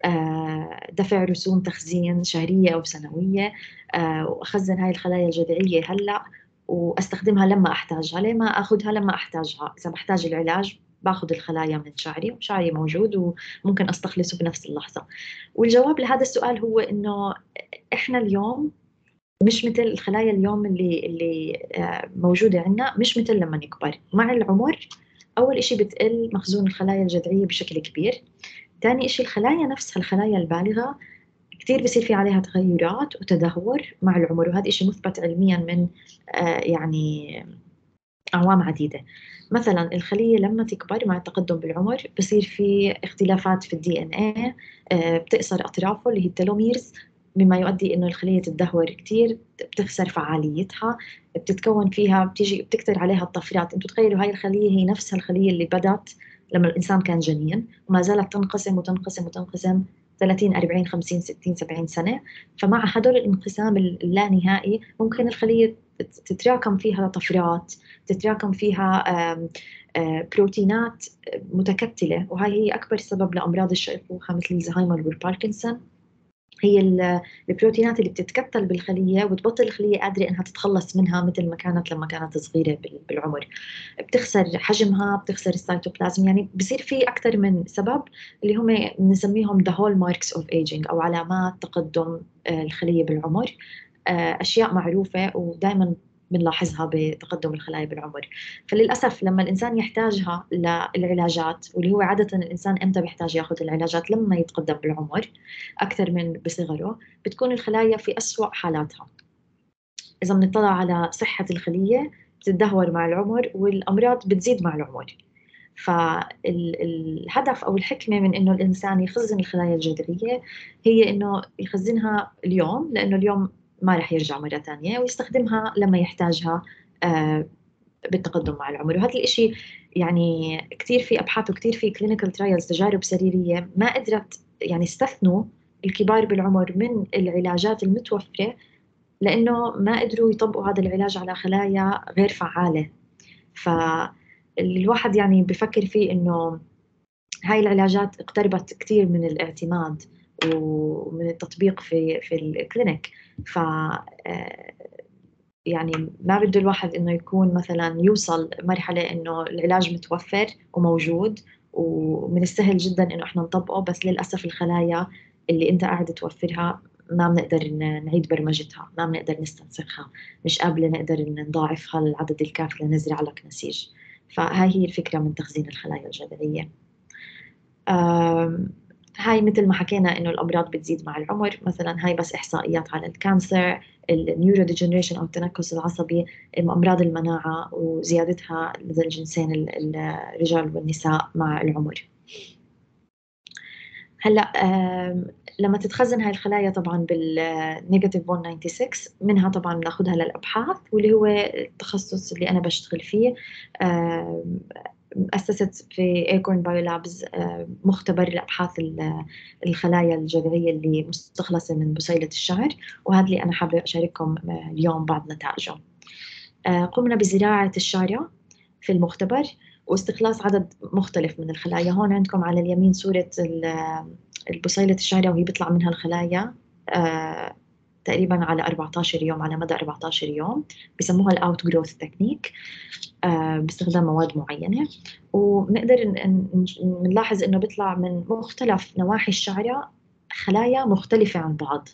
دفع رسوم تخزين شهريه او سنويه واخزن هاي الخلايا الجذعيه هلا واستخدمها لما احتاجها؟ ليه ما اخذها لما احتاجها؟ اذا بحتاج العلاج باخذ الخلايا من شعري وشعري موجود وممكن استخلصه بنفس اللحظه. والجواب لهذا السؤال هو انه احنا اليوم مش مثل الخلايا اليوم اللي اللي موجودة عندنا، مش مثل لما نكبر. مع العمر أول إشي بتقل مخزون الخلايا الجذعية بشكل كبير. ثاني إشي الخلايا نفسها، الخلايا البالغة كتير بصير في عليها تغيرات وتدهور مع العمر، وهذا إشي مثبت علميا من يعني أعوام عديدة. مثلا الخلية لما تكبر مع التقدم بالعمر بصير في اختلافات في الدي ان ايه، بتقصر أطرافه اللي هي التلوميرز، مما يؤدي إنه الخلية تتدهور كتير، بتخسر فعاليتها، بتتكون فيها بتيجي بتكتر عليها الطفرات. انتوا تخيلوا هاي الخلية هي نفسها الخلية اللي بدأت لما الإنسان كان جنين وما زالت تنقسم وتنقسم وتنقسم ثلاثين أربعين خمسين ستين سبعين سنة. فمع هدول الانقسام اللانهائي ممكن الخلية تتراكم فيها طفرات، تتراكم فيها آم آم بروتينات متكتلة، وهي هي أكبر سبب لأمراض الشيخوخة مثل الزهايمر والباركنسون. هي البروتينات اللي بتتكتل بالخلية وتبطل الخلية قادرة إنها تتخلص منها مثل ما كانت لما كانت صغيرة بالعمر. بتخسر حجمها، بتخسر السيتوبلازم، يعني بصير في أكثر من سبب اللي هم نسميهم the hallmarks of aging أو علامات تقدم الخلية بالعمر. أشياء معروفة ودائما بنلاحظها بتقدم الخلايا بالعمر. فللأسف لما الإنسان يحتاجها للعلاجات، واللي هو عادة الإنسان إمتى بيحتاج ياخذ العلاجات؟ لما يتقدم بالعمر أكثر من بصغره، بتكون الخلايا في أسوأ حالاتها. إذا بنطلع على صحة الخلية بتتدهور مع العمر والأمراض بتزيد مع العمر. فالهدف أو الحكمة من إنه الإنسان يخزن الخلايا الجذعية هي إنه يخزنها اليوم، لأنه اليوم ما رح يرجع مرة ثانية، ويستخدمها لما يحتاجها آه بالتقدم مع العمر. وهذا الإشي يعني كتير في أبحاث وكتير في clinical trials تجارب سريرية ما قدرت يعني استثنوا الكبار بالعمر من العلاجات المتوفرة، لأنه ما قدروا يطبقوا هذا العلاج على خلايا غير فعالة. فالواحد يعني بفكر فيه إنه هاي العلاجات اقتربت كتير من الاعتماد ومن التطبيق في في الكلينيك. ف يعني ما بده الواحد إنه يكون مثلا يوصل مرحلة إنه العلاج متوفر وموجود ومن السهل جدا إنه إحنا نطبقه، بس للأسف الخلايا اللي أنت قاعد توفرها ما بنقدر نعيد برمجتها، ما بنقدر نستنسخها، مش قابلة نقدر نضاعفها للعدد الكافي لنزرع لك نسيج. فهاي هي الفكرة من تخزين الخلايا الجذعية. هاي مثل ما حكينا إنه الأمراض بتزيد مع العمر. مثلا هاي بس إحصائيات على الكانسر، النيورو ديجنريشن أو التنكس العصبي، أمراض المناعة وزيادتها لدى الجنسين الرجال والنساء مع العمر. هلا لما تتخزن هاي الخلايا طبعا بالنيجاتيف مية وستة وتسعين منها طبعا بناخذها للأبحاث، واللي هو التخصص اللي أنا بشتغل فيه. أسست في ايكورن بايولابز مختبر لأبحاث الخلايا الجذعية اللي مستخلصة من بصيلة الشعر، وهذا اللي أنا حابة أشارككم اليوم بعض نتائجه. قمنا بزراعة الشعرة في المختبر واستخلاص عدد مختلف من الخلايا. هون عندكم على اليمين صورة البصيلة الشعرة وهي بيطلع منها الخلايا تقريبا على أربعة عشر يوم، على مدى أربعة عشر يوم. بيسموها الأوت جروث تكنيك باستخدام مواد معينة. ونقدر نلاحظ إنه بيطلع من مختلف نواحي الشعرة خلايا مختلفة عن بعض.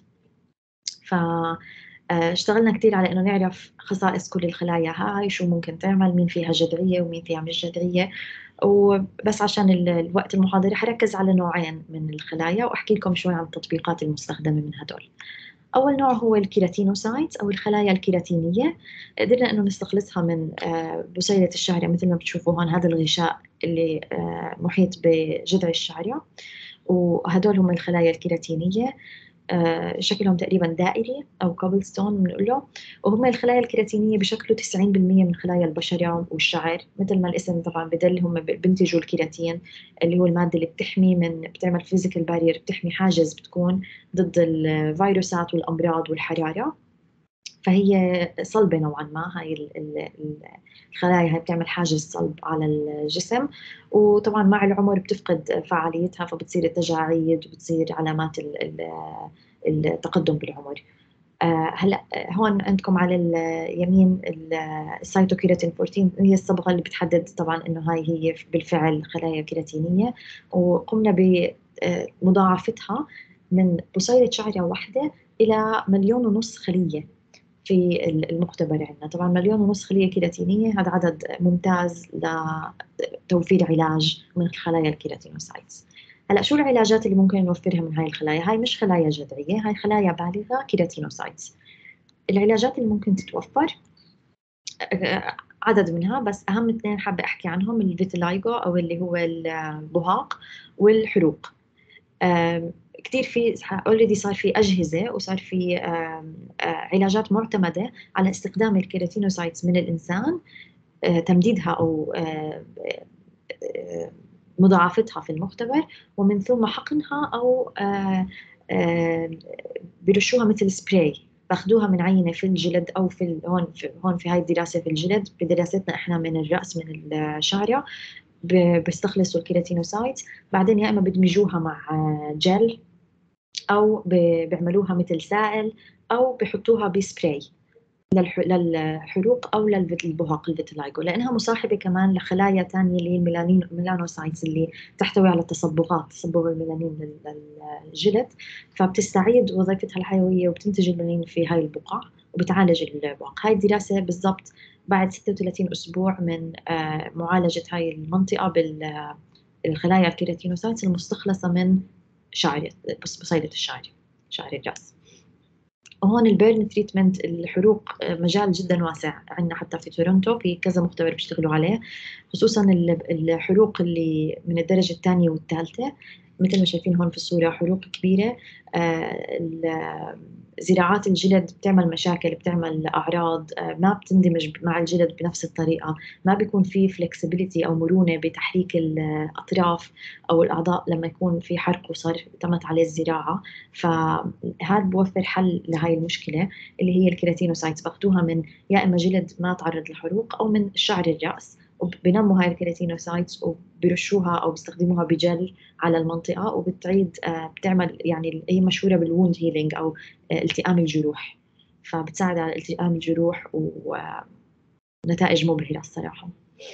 فاشتغلنا كتير على إنه نعرف خصائص كل الخلايا هاي، شو ممكن تعمل، مين فيها جذعية ومين فيها مش جذعية. وبس عشان الوقت المحاضرة حركز على نوعين من الخلايا وأحكي لكم شوي عن التطبيقات المستخدمة من هدول. أول نوع هو الكيراتينوسايتس أو الخلايا الكيراتينية. قدرنا إنه نستخلصها من بصيلة الشعرة مثل ما بتشوفوا هون، هذا الغشاء اللي محيط بجذع الشعرة، وهدول هم الخلايا الكيراتينية. آه شكلهم تقريبا دائري أو كوبلستون بنقول له، وهم الخلايا الكيراتينية بشكلوا تسعين بالمية من خلايا البشرة والشعر. مثل ما الاسم طبعا بدل، هم بينتجوا الكيراتين اللي هو المادة اللي بتحمي من بتعمل فيزيكال بارير، بتحمي حاجز بتكون ضد الفيروسات والأمراض والحرارة. فهي صلبة نوعا ما، هاي الخلايا هاي بتعمل حاجز صلب على الجسم، وطبعا مع العمر بتفقد فعاليتها، فبتصير التجاعيد وبتصير علامات التقدم بالعمر. هلا هون عندكم على اليمين السيتوكيراتين أربعة عشر، هي الصبغة اللي بتحدد طبعا انه هاي هي بالفعل خلايا كيراتينية، وقمنا بمضاعفتها من بصيلة شعرة واحدة إلى مليون ونص خلية في المختبر عندنا. طبعا مليون ونص خلية كيراتينية هذا عدد ممتاز لتوفير علاج من خلايا الكيراتينوسايتس. هلا شو العلاجات اللي ممكن نوفرها من هاي الخلايا؟ هاي مش خلايا جذعية، هاي خلايا بالغة كيراتينوسايتس. العلاجات اللي ممكن تتوفر عدد منها، بس أهم اثنين حابة أحكي عنهم، الفيتيلايجو أو اللي هو البهاق، والحروق. كتير في اوريدي صار في أجهزة وصار في علاجات معتمدة على استخدام الكيراتينوسايتس من الإنسان، تمديدها أو مضاعفتها في المختبر، ومن ثم حقنها أو برشوها مثل سبراي، باخدوها من عينة في الجلد أو في هون في هون في هاي الدراسة في الجلد، بدراستنا إحنا من الرأس من الشعرة بيستخلصوا الكيراتينوسايت، بعدين يا إما بدمجوها مع جل أو بيعملوها مثل سائل أو بحطوها بسبراي للحروق أو للبهاق الفيتيلايجو، لأنها مصاحبة كمان لخلايا تانية اللي هي الميلانين الميلانوسايتس اللي تحتوي على التصبغات، تصبغ الميلانين للجلد، فبتستعيد وظيفتها الحيوية وبتنتج الميلانين في هاي البقع وبتعالج البهاق. هاي الدراسة بالضبط بعد ستة وثلاثين أسبوع من معالجة هاي المنطقة بالخلايا الكيراتينوسايتس المستخلصة من شعر بصيلة الشعر، شعر الرأس. وهون البيرن تريتمنت الحروق مجال جدا واسع عندنا، حتى في تورونتو في كذا مختبر بيشتغلوا عليه، خصوصا الحروق اللي من الدرجة الثانية والثالثة مثل ما شايفين هون في الصورة، حروق كبيرة. زراعات الجلد بتعمل مشاكل، بتعمل أعراض ما بتندمج مع الجلد بنفس الطريقة، ما بيكون في flexibility أو مرونة بتحريك الأطراف أو الأعضاء لما يكون في حرق وصار تمت عليه الزراعة. فهذا بوفر حل لهاي المشكلة اللي هي الكيراتينوسايتس، باخدوها من يا إما جلد ما تعرض لحروق أو من شعر الرأس، وبنموا هاي الكيراتينوسايتس وبرشوها أو بيستخدموها بجل على المنطقة، وبتعيد بتعمل يعني هي مشهورة بالووند هيلينج أو التئام الجروح، فبتساعد على التئام الجروح ونتائج مبهرة الصراحة.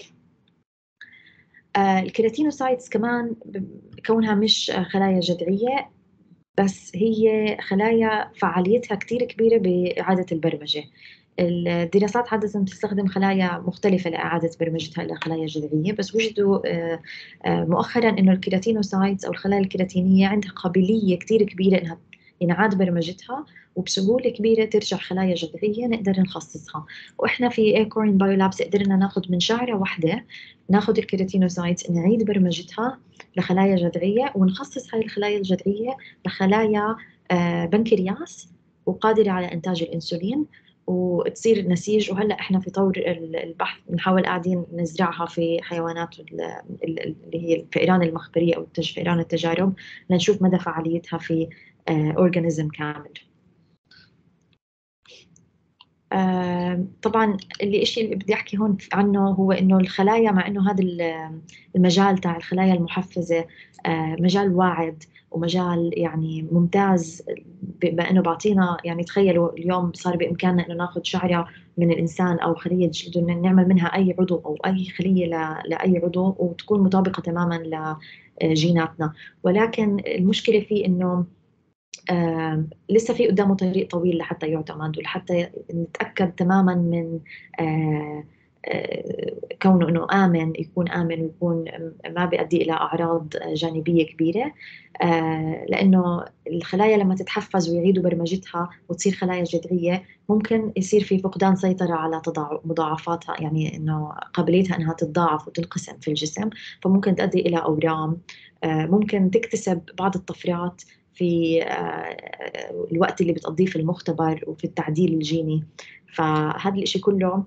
الكيراتينوسايتس كمان كونها مش خلايا جذعية، بس هي خلايا فعاليتها كتير كبيرة بإعادة البرمجة. الدراسات عادة تستخدم خلايا مختلفة لإعادة برمجتها إلى خلايا جذعية، بس وجدوا مؤخراً إنه الكيراتينوسايتس أو الخلايا الكيراتينية عندها قابلية كتير كبيرة إنها ينعاد برمجتها وبسهولة كبيرة ترجع خلايا جذعية نقدر نخصصها. وإحنا في ايكورن بايولابس قدرنا ناخد من شعرة واحدة، ناخد الكيراتينوسايتس نعيد برمجتها لخلايا جذعية ونخصص هاي الخلايا الجذعية لخلايا بنكرياس وقادرة على إنتاج الأنسولين وتصير نسيج. وهلأ إحنا في طور البحث بنحاول قاعدين نزرعها في حيوانات اللي هي الفئران المخبرية أو فئران التجارب لنشوف مدى فعاليتها في أورجانيزم كامل. آه طبعا اللي إشي اللي بدي أحكي هون عنه هو إنه الخلايا، مع إنه هذا المجال تاع الخلايا المحفزة آه مجال واعد ومجال يعني ممتاز، بأنه بعطينا يعني تخيلوا اليوم صار بإمكاننا إنه ناخد شعرة من الإنسان أو خلية جلد نعمل منها أي عضو أو أي خلية لأي عضو وتكون مطابقة تماما لجيناتنا. ولكن المشكلة فيه إنه آه لسه في قدامه طريق طويل لحتى يعتمد ولحتى نتأكد تماما من آه كونه إنه آمن، يكون آمن ويكون ما بيؤدي إلى أعراض جانبية كبيرة، لأنه الخلايا لما تتحفز ويعيدوا برمجتها وتصير خلايا جذعية ممكن يصير في فقدان سيطرة على مضاعفاتها، يعني إنه قابليتها إنها تتضاعف وتنقسم في الجسم، فممكن تؤدي إلى أورام، ممكن تكتسب بعض الطفرات في الوقت اللي بتقضيه في المختبر وفي التعديل الجيني. فهذا الإشي كله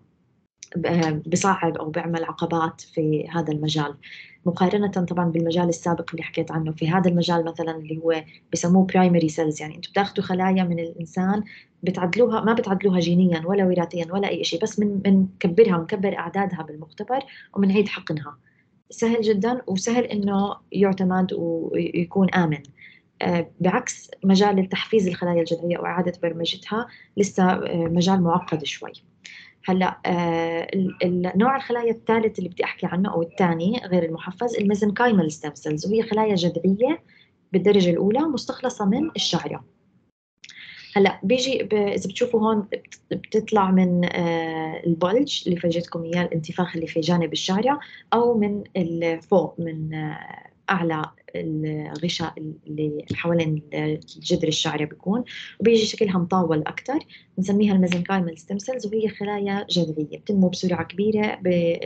بصعب أو بيعمل عقبات في هذا المجال، مقارنة طبعا بالمجال السابق اللي حكيت عنه. في هذا المجال مثلا اللي هو بسموه برايمري سيلز، يعني انتم بتاخذوا خلايا من الإنسان بتعدلوها، ما بتعدلوها جينيا ولا وراثيا ولا أي شيء، بس من من كبرها ونكبر أعدادها بالمختبر ومنعيد حقنها. سهل جدا وسهل إنه يعتمد ويكون آمن، بعكس مجال التحفيز الخلايا الجذعية وإعادة برمجتها لسه مجال معقد شوي. هلا آه النوع الخلايا الثالث اللي بدي احكي عنه او الثاني غير المحفز الميزنكايمال ستيم سيلز، وهي خلايا جذعيه بالدرجه الاولى مستخلصه من الشعره. هلا بيجي ب... اذا بتشوفوا هون بتطلع من آه البلج اللي فرجيتكم اياه، الانتفاخ اللي في جانب الشعره، او من الفوق من آه اعلى الغشاء اللي حوالين جذر الشعره بيكون، وبيجي شكلها مطول اكثر، بنسميها الميزنكايمال ستيم سيلز، وهي خلايا جذعيه بتنمو بسرعه كبيره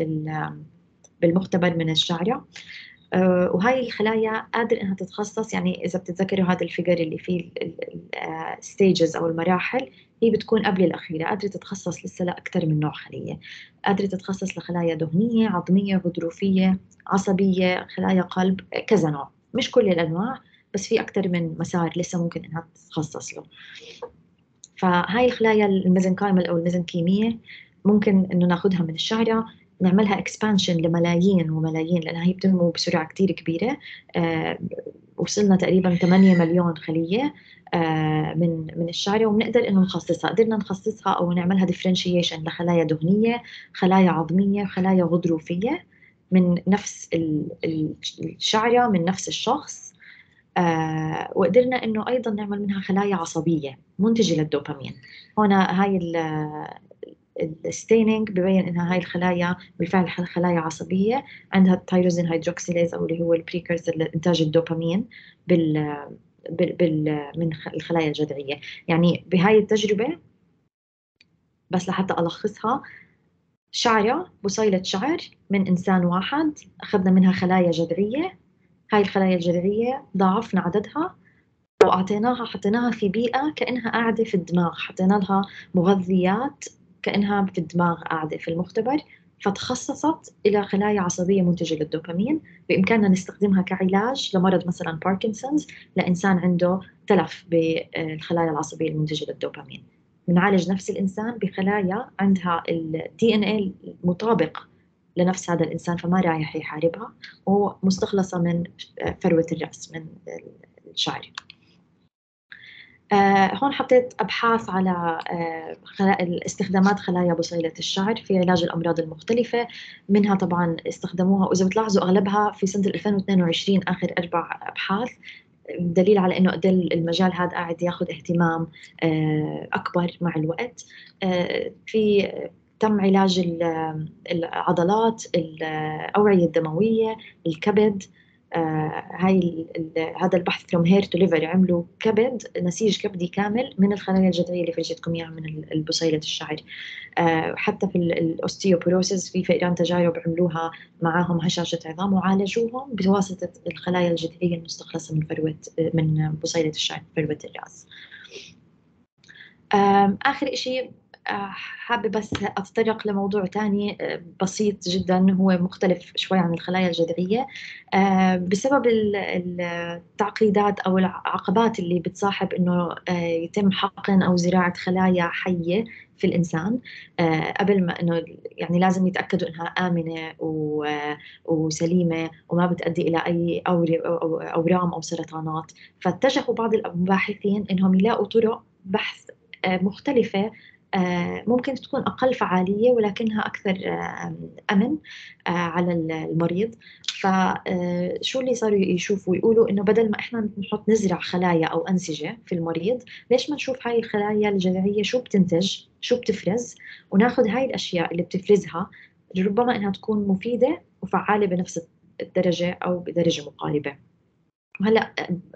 بالمختبر من الشعره. أه وهاي الخلايا قادر انها تتخصص، يعني اذا بتتذكروا هذا الفيجر اللي فيه الستيجز او المراحل، هي بتكون قبل الاخيره، قادره تتخصص لسه لاكثر من نوع خليه، قادره تتخصص لخلايا دهنيه، عظميه، غضروفيه، عصبيه، خلايا قلب، كذا نوع، مش كل الانواع بس في اكثر من مسار لسه ممكن انها تتخصص له. فهاي الخلايا الميزنكايمال او الميزنكيميه ممكن انه ناخذها من الشعره، نعملها اكسبانشن لملايين وملايين، لانها هي بتنمو بسرعه كتير كبيره. آه وصلنا تقريبا ثمانية مليون خليه آه من من الشعره، وبنقدر انه نخصصها، قدرنا نخصصها او نعملها ديفرنشيشن لخلايا دهنيه، خلايا عظميه، خلايا غضروفيه من نفس الشعره من نفس الشخص. آه وقدرنا انه ايضا نعمل منها خلايا عصبيه منتجه للدوبامين. هنا هاي الستينينج ببين انها هاي الخلايا بالفعل خلايا عصبيه عندها التيروزين هيدروكسيليز او اللي هو البريكرسر لانتاج الدوبامين بال بال, بال من الخلايا الجذعيه. يعني بهاي التجربه بس لحتى الخصها، شعره بصيله شعر من انسان واحد اخذنا منها خلايا جذعيه، هاي الخلايا الجذعيه ضاعفنا عددها وأعطيناها حطيناها في بيئة كأنها قاعدة في الدماغ، حطينا لها مغذيات كأنها في الدماغ قاعدة في المختبر، فتخصصت إلى خلايا عصبية منتجة للدوبامين. بإمكاننا نستخدمها كعلاج لمرض مثلا باركنسونز، لإنسان عنده تلف بالخلايا العصبية المنتجة للدوبامين. بنعالج نفس الإنسان بخلايا عندها الدي إن إيه المطابق لنفس هذا الإنسان، فما رايح يحاربها، ومستخلصة من فروة الرأس من الشعر. آه هون حطيت أبحاث على آه استخدامات خلايا بصيلة الشعر في علاج الأمراض المختلفة، منها طبعا استخدموها، وإذا بتلاحظوا أغلبها في سنة ألفين واثنين وعشرين آخر أربع أبحاث، دليل على إنه قد المجال هذا قاعد ياخذ اهتمام آه أكبر مع الوقت. آه في تم علاج العضلات، الأوعية الدموية، الكبد. آه هاي هذا البحث from hair to liver، عملوا كبد، نسيج كبدي كامل من الخلايا الجذعيه اللي فرجتكم اياها من البصيله الشعر. آه حتى في الاوستيوبوروسيس في فئران تجارب عملوها معاهم هشاشه عظام وعالجوهم بواسطه الخلايا الجذعيه المستخلصه من فروه من بصيله الشعر فروه الراس. آه اخر شيء حابة بس أتطرق لموضوع تاني بسيط جدا، هو مختلف شوي عن الخلايا الجذعية. بسبب التعقيدات أو العقبات اللي بتصاحب إنه يتم حقن أو زراعة خلايا حية في الإنسان قبل ما إنه يعني لازم يتأكدوا إنها آمنة وسليمة وما بتؤدي إلى أي أورام أو سرطانات، فاتجهوا بعض الباحثين إنهم يلاقوا طرق بحث مختلفة ممكن تكون أقل فعالية ولكنها أكثر أمن على المريض. فشو اللي صاروا يشوفوا يقولوا إنه بدل ما إحنا نحط نزرع خلايا أو أنسجة في المريض، ليش ما نشوف هاي الخلايا الجذعية شو بتنتج، شو بتفرز، وناخذ هاي الأشياء اللي بتفرزها ربما إنها تكون مفيدة وفعالة بنفس الدرجة أو بدرجة مقاربة. هلا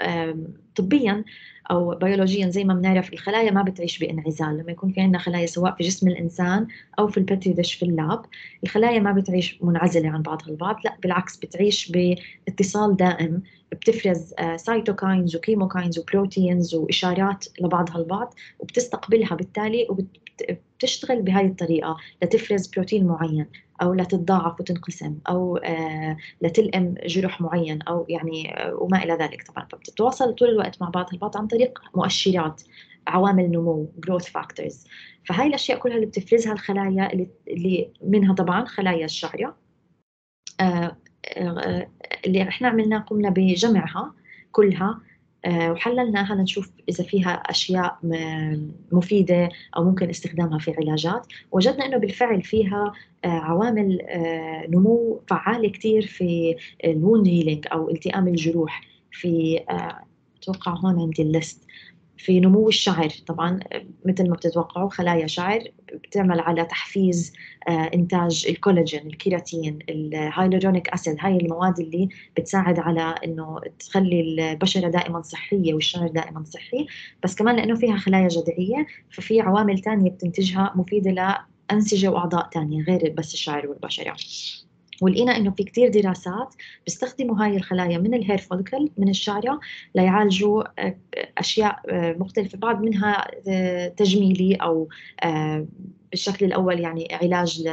طبيا او بيولوجيا زي ما بنعرف الخلايا ما بتعيش بانعزال. لما يكون في عندنا خلايا سواء في جسم الانسان او في البتري ديش في اللاب، الخلايا ما بتعيش منعزله عن بعضها البعض، لا بالعكس بتعيش باتصال دائم، بتفرز سايتوكاينز وكيموكاينز وبروتينز واشارات لبعضها البعض، وبتستقبلها بالتالي وبتشتغل بهاي الطريقه لتفرز بروتين معين أو لتتضاعف وتنقسم أو آه لتلئم جرح معين أو يعني آه وما إلى ذلك. طبعا فبتتواصل طول الوقت مع بعض البعض عن طريق مؤشرات، عوامل نمو growth factors. فهاي الأشياء كلها اللي بتفرزها الخلايا اللي, اللي منها طبعا خلايا الشعرة آه آه اللي احنا عملنا قمنا بجمعها كلها وحللناها لنشوف إذا فيها أشياء مفيدة أو ممكن استخدامها في علاجات. وجدنا أنه بالفعل فيها عوامل نمو فعالة كتير في الووند هيلينج أو التئام الجروح، في أتوقع هون عندي الليست، في نمو الشعر. طبعا مثل ما بتتوقعوا خلايا شعر بتعمل على تحفيز إنتاج الكولاجين، الكيراتين، الهايلورونيك أسيد، هاي المواد اللي بتساعد على إنه تخلي البشرة دائما صحية والشعر دائما صحي. بس كمان لأنه فيها خلايا جذعية ففي عوامل تانية بتنتجها مفيدة لأنسجة وأعضاء تانية غير بس الشعر والبشرة. ولقينا إنه في كتير دراسات بيستخدموا هاي الخلايا من الهير فوليكل من الشعرة ليعالجوا أشياء مختلفة، بعض منها تجميلي أو بالشكل الأول يعني علاج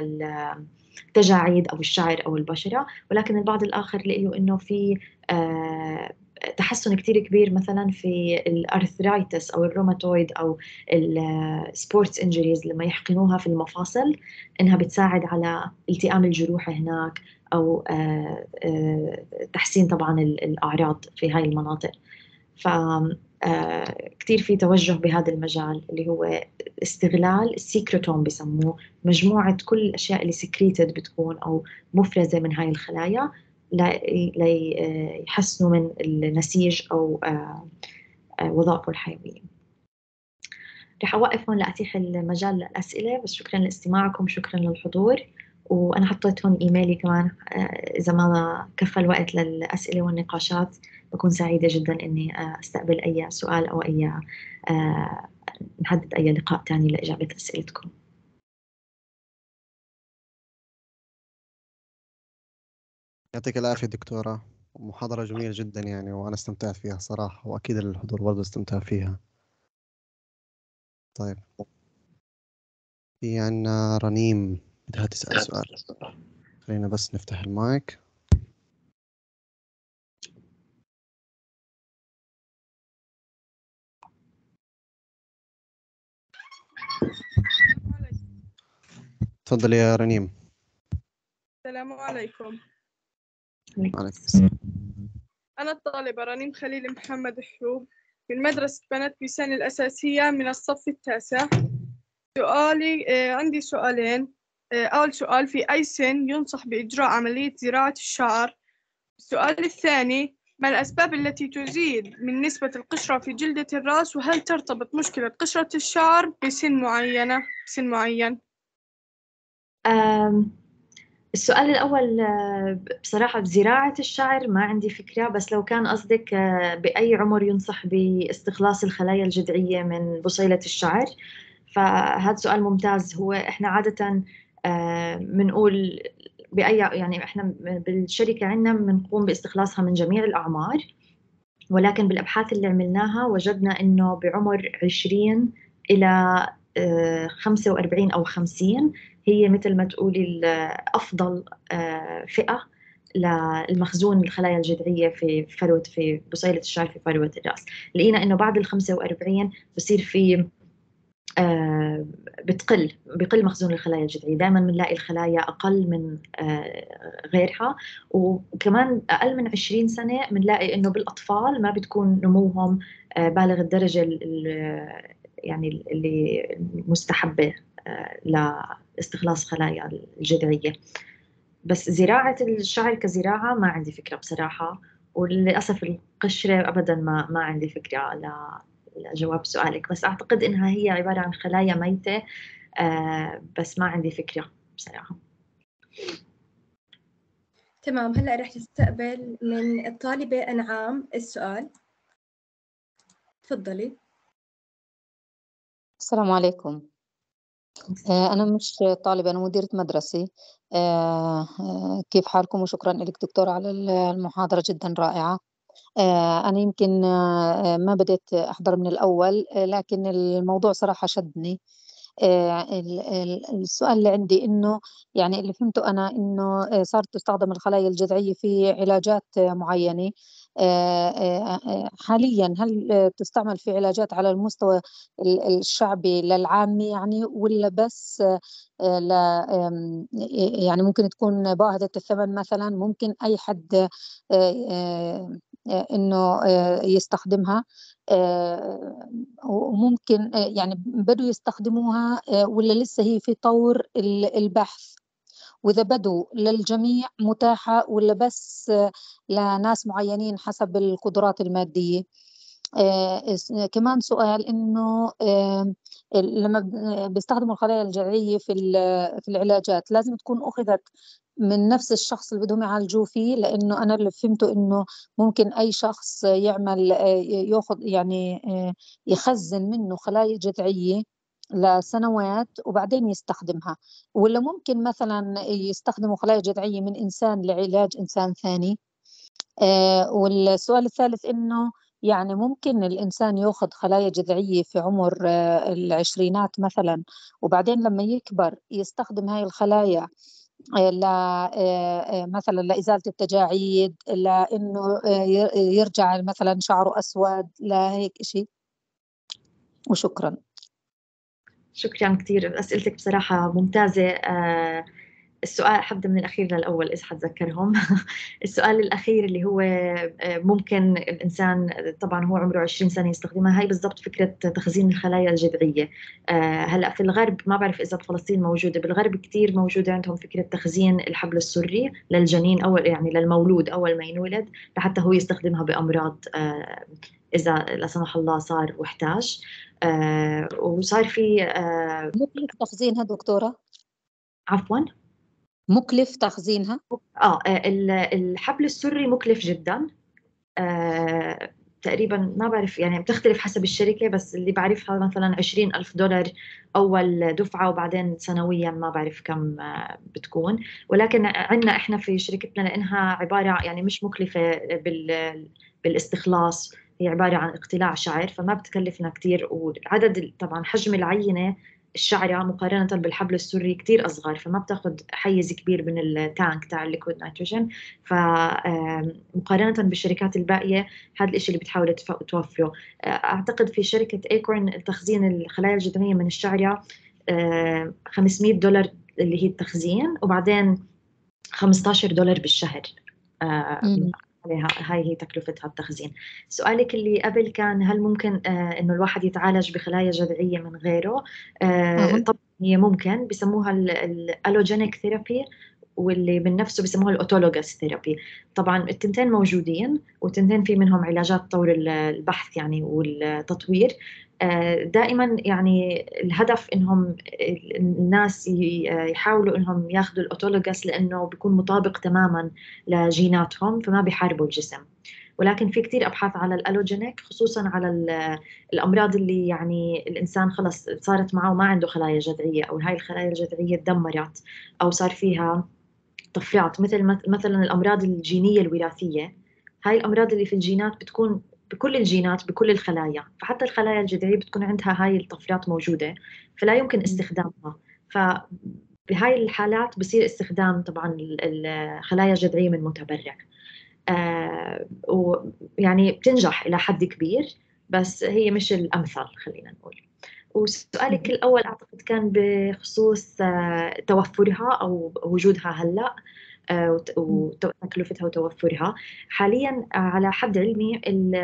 للتجاعيد أو الشعر أو البشرة، ولكن البعض الآخر لقيوا إنه في تحسن كتير كبير مثلا في الارثرايتس او الروماتويد او السبورتس انجريز لما يحقنوها في المفاصل، انها بتساعد على التئام الجروح هناك او تحسين طبعا الاعراض في هاي المناطق. ف كتير في توجه بهذا المجال اللي هو استغلال السيكروتوم بسموه، مجموعة كل الأشياء اللي سكريتد بتكون أو مفرزة من هاي الخلايا ليحسنوا من النسيج أو وظائفه الحيوية. رح أوقف هون لأتيح المجال للأسئلة، بس شكرا لاستماعكم، شكرا للحضور. وأنا حطيت هون إيميلي كمان إذا ما كفى الوقت للأسئلة والنقاشات بكون سعيدة جدا إني أستقبل أي سؤال أو أي نحدد أي لقاء تاني لإجابة أسئلتكم. يعطيك العافية دكتورة، محاضرة جميلة جدا يعني، وأنا استمتعت فيها صراحة، وأكيد الحضور برضه استمتع فيها. طيب في عنا رنيم بدها تسأل سؤال، خلينا بس نفتح المايك. تفضل يا رنيم. السلام عليكم. عليكم السلام. أنا الطالبة رنيم خليل محمد حروب من مدرسة بنات بيسان الأساسية من الصف التاسع. سؤالي آه عندي سؤالين. آه أول سؤال، في أي سن ينصح بإجراء عملية زراعة الشعر؟ السؤال الثاني، ما الأسباب التي تزيد من نسبة القشرة في جلدة الرأس، وهل ترتبط مشكلة قشرة الشعر بسن معينة بسن معين؟ أم السؤال الأول بصراحة بزراعة الشعر ما عندي فكرة، بس لو كان قصدك بأي عمر ينصح باستخلاص الخلايا الجذعية من بصيلة الشعر، فهذا سؤال ممتاز. هو إحنا عادة بنقول بأي يعني إحنا بالشركة عندنا بنقوم باستخلاصها من جميع الأعمار، ولكن بالأبحاث اللي عملناها وجدنا إنه بعمر عشرين إلى خمسة وأربعين أو خمسين هي مثل ما تقولي أفضل فئة للمخزون الخلايا الجذعية في فروة في بصيلة الشعر في فروة الرأس. لقينا إنه بعد الخمسة وأربعين بصير في آه بتقل بقل مخزون الخلايا الجذعية، دائما بنلاقي الخلايا أقل من آه غيرها. وكمان أقل من عشرين سنة بنلاقي إنه بالأطفال ما بتكون نموهم آه بالغ الدرجة يعني اللي مستحبة آه لاستخلاص خلايا الجذعية. بس زراعة الشعر كزراعة ما عندي فكرة بصراحة، وللأسف القشرة أبدا ما ما عندي فكرة لا جواب سؤالك، بس أعتقد إنها هي عبارة عن خلايا ميتة آه بس ما عندي فكرة بصراحة. تمام، هلأ رح تستقبل من الطالبة أنعام السؤال. تفضلي. السلام عليكم. آه، أنا مش طالبة، أنا مديرة مدرسة. آه، آه، كيف حالكم؟ وشكرا لك دكتورة على المحاضرة جدا رائعة. آه، أنا يمكن آه، ما بديت أحضر من الأول، آه، لكن الموضوع صراحة شدني. آه، ال- ال- السؤال اللي عندي إنه يعني اللي فهمته أنا إنه آه، صارت تستخدم الخلايا الجذعية في علاجات آه، معينة. آه، آه، آه، حاليا هل آه، تستعمل في علاجات على المستوى ال- الشعبي للعامة يعني، ولا بس آه، آه، ل آم، يعني ممكن تكون باهظة الثمن مثلا، ممكن أي حد آه، آه، آه، إنه آه، يستخدمها، آه، وممكن آه، يعني بدوا يستخدموها آه، ولا لسه هي في طور ال- البحث؟ وإذا بدوا للجميع متاحة ولا بس آه، لناس معينين حسب القدرات المادية؟ آه، اس- كمان سؤال إنه آه، ال- لما ب- بيستخدموا الخلايا الجذعية في ال- في العلاجات لازم تكون أخذت من نفس الشخص اللي بدهم يعالجوه فيه، لأنه أنا اللي فهمته إنه ممكن أي شخص يعمل آه، ياخذ يعني آه، يخزن منه خلايا جذعية لسنوات وبعدين يستخدمها، ولا ممكن مثلا يستخدموا خلايا جذعية من إنسان لعلاج إنسان ثاني. آه، والسؤال الثالث إنه يعني ممكن الإنسان يأخذ خلايا جذعية في عمر آه، العشرينات مثلا، وبعدين لما يكبر يستخدم هاي الخلايا آه، ل آه، آه، مثلا لإزالة التجاعيد، لأنه آه، ي- يرجع مثلا شعره أسود، لا هيك إشي. وشكرا. شكرا كثير، أسئلتك بصراحة ممتازة. آه، السؤال حبدأ من الأخير للأول إذا حتذكرهم. السؤال الأخير اللي هو آه، ممكن الإنسان طبعا هو عمره عشرين سنة يستخدمها، هاي بالضبط فكرة تخزين الخلايا الجذعية. آه، هلأ في الغرب ما بعرف إذا بفلسطين موجودة، بالغرب كتير موجودة عندهم فكرة تخزين الحبل السري للجنين أول يعني للمولود أول ما ينولد، لحتى هو يستخدمها بأمراض آه، إذا لا سمح الله صار واحتاج. آه، وصار في آه، مكلف تخزينها دكتورة؟ عفوا مكلف تخزينها؟ اه ال- الحبل السري مكلف جدا. آه تقريبا ما بعرف يعني بتختلف حسب الشركة، بس اللي بعرفها مثلا عشرين ألف دولار أول دفعة، وبعدين سنويا ما بعرف كم آه بتكون. ولكن عندنا إحنا في شركتنا لأنها عبارة يعني مش مكلفة بال بالاستخلاص، هي عبارة عن اقتلاع شعر، فما بتكلفنا كتير. وعدد طبعا حجم العينة الشعرة مقارنة بالحبل السري كتير أصغر، فما بتاخد حيز كبير من التانك تاع الليكويد نيتروجين. فمقارنة بالشركات الباقية هذا الشيء اللي بتحاول توفره. أعتقد في شركة ايكورن تخزين الخلايا الجذعية من الشعرة خمسمية دولار اللي هي التخزين، وبعدين خمسة عشر دولار بالشهر. مم. هاي هي تكلفتها التخزين. سؤالك اللي قبل كان هل ممكن آه انه الواحد يتعالج بخلايا جذعيه من غيره؟ آه أه. طبعا هي ممكن، بسموها الالوجينيك ثيرابي، واللي من نفسه بسموها الاوتولوجاس ثيرابي. طبعا التنتين موجودين، والتنتين في منهم علاجات تطور البحث يعني والتطوير. دائما يعني الهدف انهم الناس يحاولوا انهم ياخذوا الاوتولوجاس لانه بيكون مطابق تماما لجيناتهم، فما بيحاربوا الجسم. ولكن في كتير ابحاث على الالوجينيك، خصوصا على الامراض اللي يعني الانسان خلص صارت معه ما عنده خلايا جذعيه، او هاي الخلايا الجذعيه تدمرت او صار فيها طفرات، مثل مثلا الامراض الجينيه الوراثيه. هاي الامراض اللي في الجينات بتكون بكل الجينات بكل الخلايا، فحتى الخلايا الجذعيه بتكون عندها هاي الطفرات موجوده، فلا يمكن استخدامها. فبهاي الحالات بصير استخدام طبعا الخلايا الجذعيه من متبرع. آه ويعني بتنجح الى حد كبير، بس هي مش الامثل خلينا نقول. وسؤالك الأول أعتقد كان بخصوص آه، توفرها أو وجودها هلأ، آه، وتكلفتها وتوفرها. حاليا على حد علمي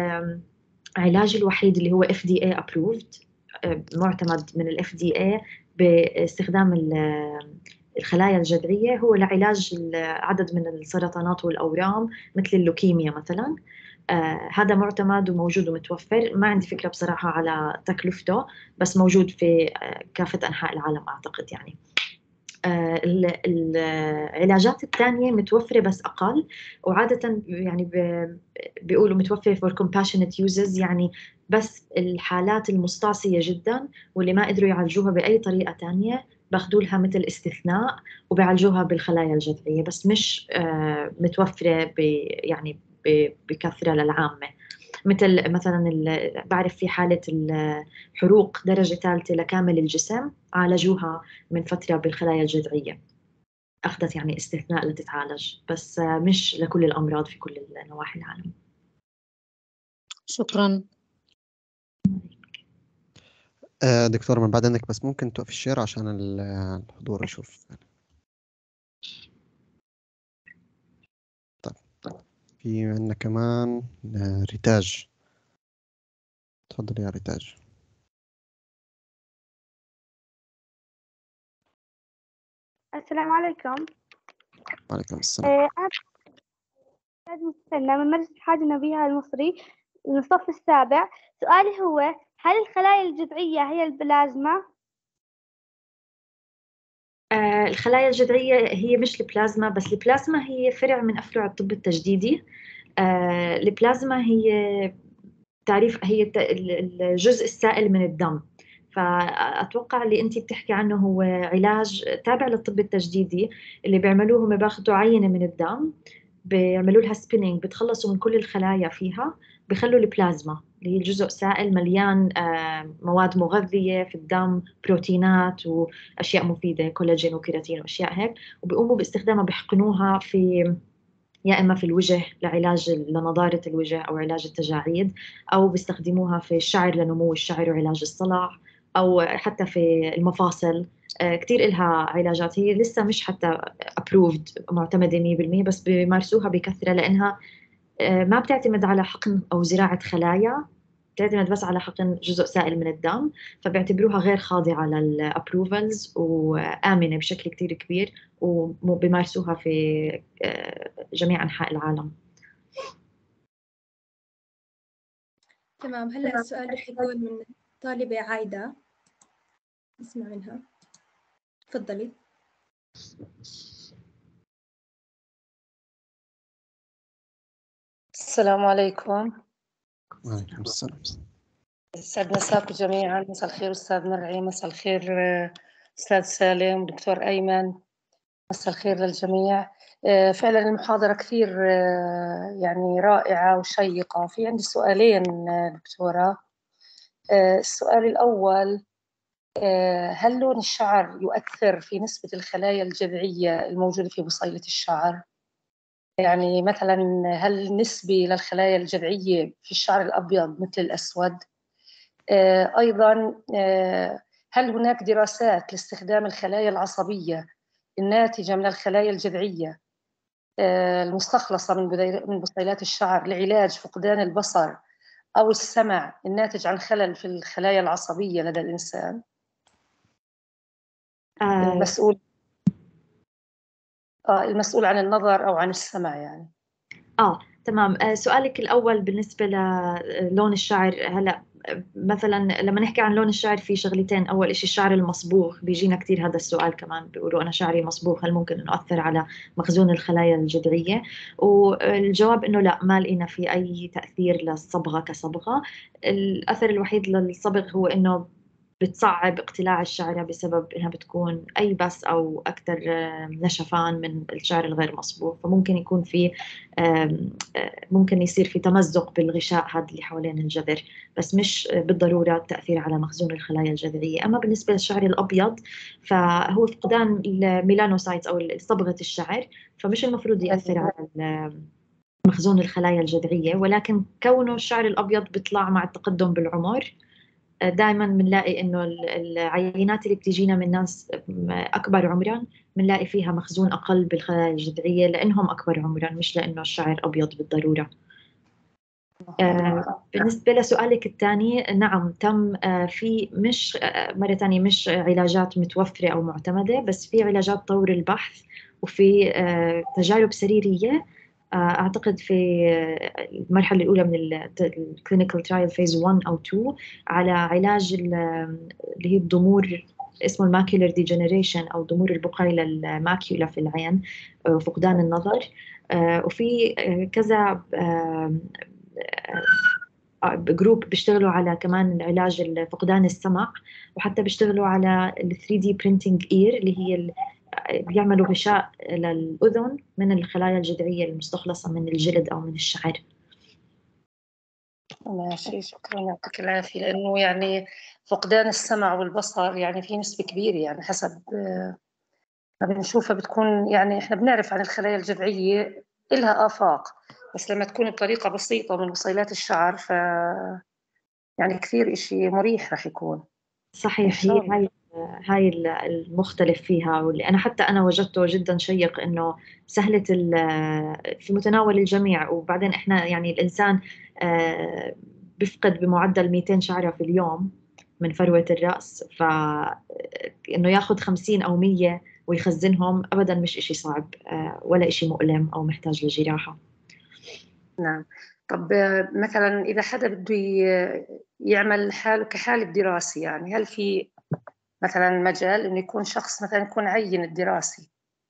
العلاج الوحيد اللي هو إف دي إيه approved، معتمد من ال إف دي إيه باستخدام الخلايا الجذعية، هو لعلاج عدد من السرطانات والأورام مثل اللوكيميا مثلا. آه هذا معتمد وموجود ومتوفر. ما عندي فكرة بصراحة على تكلفته، بس موجود في آه كافة أنحاء العالم أعتقد يعني. آه، ال- العلاجات الثانية متوفرة بس أقل، وعادة يعني ب- بيقولوا متوفرة for compassionate uses، يعني بس الحالات المستعصية جدا واللي ما قدروا يعالجوها بأي طريقة تانية باخدوا لها مثل استثناء وبيعالجوها بالخلايا الجذعية، بس مش آه، متوفرة ب يعني ب- بكثرة للعامة. مثل مثلا ال- بعرف في حالة الحروق درجة ثالثة لكامل الجسم عالجوها من فترة بالخلايا الجذعية، أخذت يعني استثناء لتتعالج، بس آه، مش لكل الأمراض في كل نواحي العالم. شكرا. آه، دكتور من بعد إنك بس ممكن توقف الشير عشان ال- الحضور يشوف. طيب في عندنا كمان آه، ريتاج. تفضل يا ريتاج. السلام عليكم. وعليكم السلام. آه، أنا أستاذ مسلمة من مدرسة الحاج النبيها المصري من الصف السابع. سؤالي هو: هل الخلايا الجذعية هي البلازما؟ آه، الخلايا الجذعية هي مش البلازما، بس البلازما هي فرع من أفرع الطب التجديدي. آه، البلازما هي تعريف هي الت- ال- الجزء السائل من الدم، فأتوقع اللي أنت بتحكي عنه هو علاج تابع للطب التجديدي اللي بيعملوه، هم بياخدوا عينة من الدم بيعملوا لها سبيننج، بتخلصوا من كل الخلايا فيها، بخلوا البلازما اللي هي الجزء سائل مليان آه، مواد مغذية في الدم، بروتينات وأشياء مفيدة، كولاجين وكيراتين وأشياء هيك، وبيقوموا باستخدامها، بيحقنوها في يا إما في الوجه لعلاج لنضارة الوجه أو علاج التجاعيد، أو بيستخدموها في الشعر لنمو الشعر وعلاج الصلع، أو حتى في المفاصل. آه، كتير إلها علاجات، هي لسه مش حتى approved معتمدة مية بالمية، بس بيمارسوها بكثرة لأنها آه، ما بتعتمد على حقن أو زراعة خلايا، بتعتمد بس على حقن جزء سائل من الدم، فبيعتبروها غير خاضعة للابروفلز وآمنة بشكل كتير كبير، وبيمارسوها في آه، جميع أنحاء العالم. تمام. هلا السؤال رح يكون من طالبة عايدة، نسمع منها. تفضلي. السلام عليكم. وعليكم السلام. يسعد مساكم جميعا. مساء الخير أستاذ مرعي، مساء الخير آه، أستاذ سالم، دكتور أيمن، مساء الخير للجميع. آه، فعلا المحاضرة كثير آه، يعني رائعة وشيقة. في عندي سؤالين آه، دكتورة. آه، السؤال الأول: آه، هل لون الشعر يؤثر في نسبة الخلايا الجذعية الموجودة في بصيلة الشعر؟ يعني مثلا هل نسبة للخلايا الجذعية في الشعر الأبيض مثل الأسود؟ آه، أيضا آه، هل هناك دراسات لاستخدام الخلايا العصبية الناتجة من الخلايا الجذعية آه، المستخلصة من من بصيلات الشعر لعلاج فقدان البصر أو السمع الناتج عن خلل في الخلايا العصبية لدى الإنسان؟ آه، المسؤول آه، المسؤول عن النظر أو عن السمع يعني. آه تمام. آه سؤالك الأول بالنسبة للون الشعر، هلا مثلا لما نحكي عن لون الشعر في شغلتين. أول إشي الشعر المصبوغ، بيجينا كتير هذا السؤال كمان، بيقولوا أنا شعري مصبوغ، هل ممكن أنه أثر على مخزون الخلايا الجذعية؟ والجواب إنه لا، ما لقينا في أي تأثير للصبغة كصبغة. الأثر الوحيد للصبغ هو إنه بتصعب اقتلاع الشعرة بسبب إنها بتكون أي بس أو أكثر نشفان من الشعر الغير مصبوغ، فممكن يكون في ممكن يصير في تمزق بالغشاء هذا اللي حوالين الجذر، بس مش بالضرورة التأثير على مخزون الخلايا الجذعية. أما بالنسبة للشعر الأبيض فهو فقدان الميلانوسايتس أو صبغة الشعر، فمش المفروض يأثر على مخزون الخلايا الجذعية، ولكن كونه الشعر الأبيض بيطلع مع التقدم بالعمر. دائما بنلاقي انه العينات اللي بتجينا من ناس اكبر عمرا بنلاقي فيها مخزون اقل بالخلايا الجذعيه لانهم اكبر عمرا، مش لانه الشعر ابيض بالضروره. آه بالنسبه لسؤالك الثاني، نعم تم آه في مش آه مره ثانيه مش علاجات متوفره او معتمده، بس في علاجات طور البحث وفي آه تجارب سريريه. أعتقد في المرحلة الأولى من الكلينيكال ترايل فيز واحد أو اثنين على علاج اللي هي الضمور اسمه الماكيولر ديجنريشن أو ضمور البقع للماكيولا في العين، فقدان النظر. وفي كذا جروب بيشتغلوا على كمان علاج فقدان السمع، وحتى بيشتغلوا على ال ثري دي printing ear اللي هي بيعملوا غشاء للأذن من الخلايا الجذعية المستخلصة من الجلد أو من الشعر. ماشي، شكرا يعطيك العافية. لأنه يعني فقدان السمع والبصر يعني في نسبة كبيرة، يعني حسب ما بنشوفها بتكون، يعني إحنا بنعرف عن الخلايا الجذعية إلها آفاق، بس لما تكون بطريقة بسيطة من وصيلات الشعر ف يعني كثير إشي مريح رح يكون. صحيح، هي هاي هاي المختلف فيها، واللي أنا حتى أنا وجدته جدا شيق إنه سهلة في متناول الجميع. وبعدين إحنا يعني الإنسان بفقد بمعدل مئتين شعرة في اليوم من فروة الرأس، فإنه ياخد خمسين أو مية ويخزنهم أبدا مش إشي صعب ولا إشي مؤلم أو محتاج لجراحة. نعم. طب مثلا إذا حدا بده يعمل حاله كحالة دراسي، يعني هل في مثلا مجال إنه يكون شخص مثلا يكون عين الدراسي؟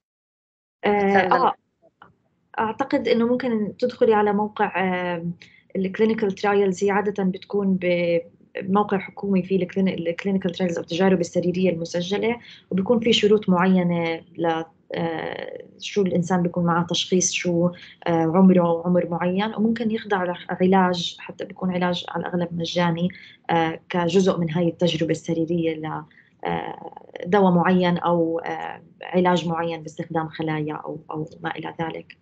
آه أعتقد إنه ممكن تدخلي على موقع الكلينيكال ترايلز، هي عادة بتكون بموقع حكومي فيه الكلينيكال ترايلز أو التجارب السريرية المسجلة، وبيكون في شروط معينة ل شو الإنسان بيكون معه تشخيص، شو عمره وعمر معين، وممكن يخضع لعلاج، حتى بيكون علاج على الأغلب مجاني كجزء من هاي التجربة السريرية ل دواء معين أو علاج معين باستخدام خلايا أو أو ما إلى ذلك.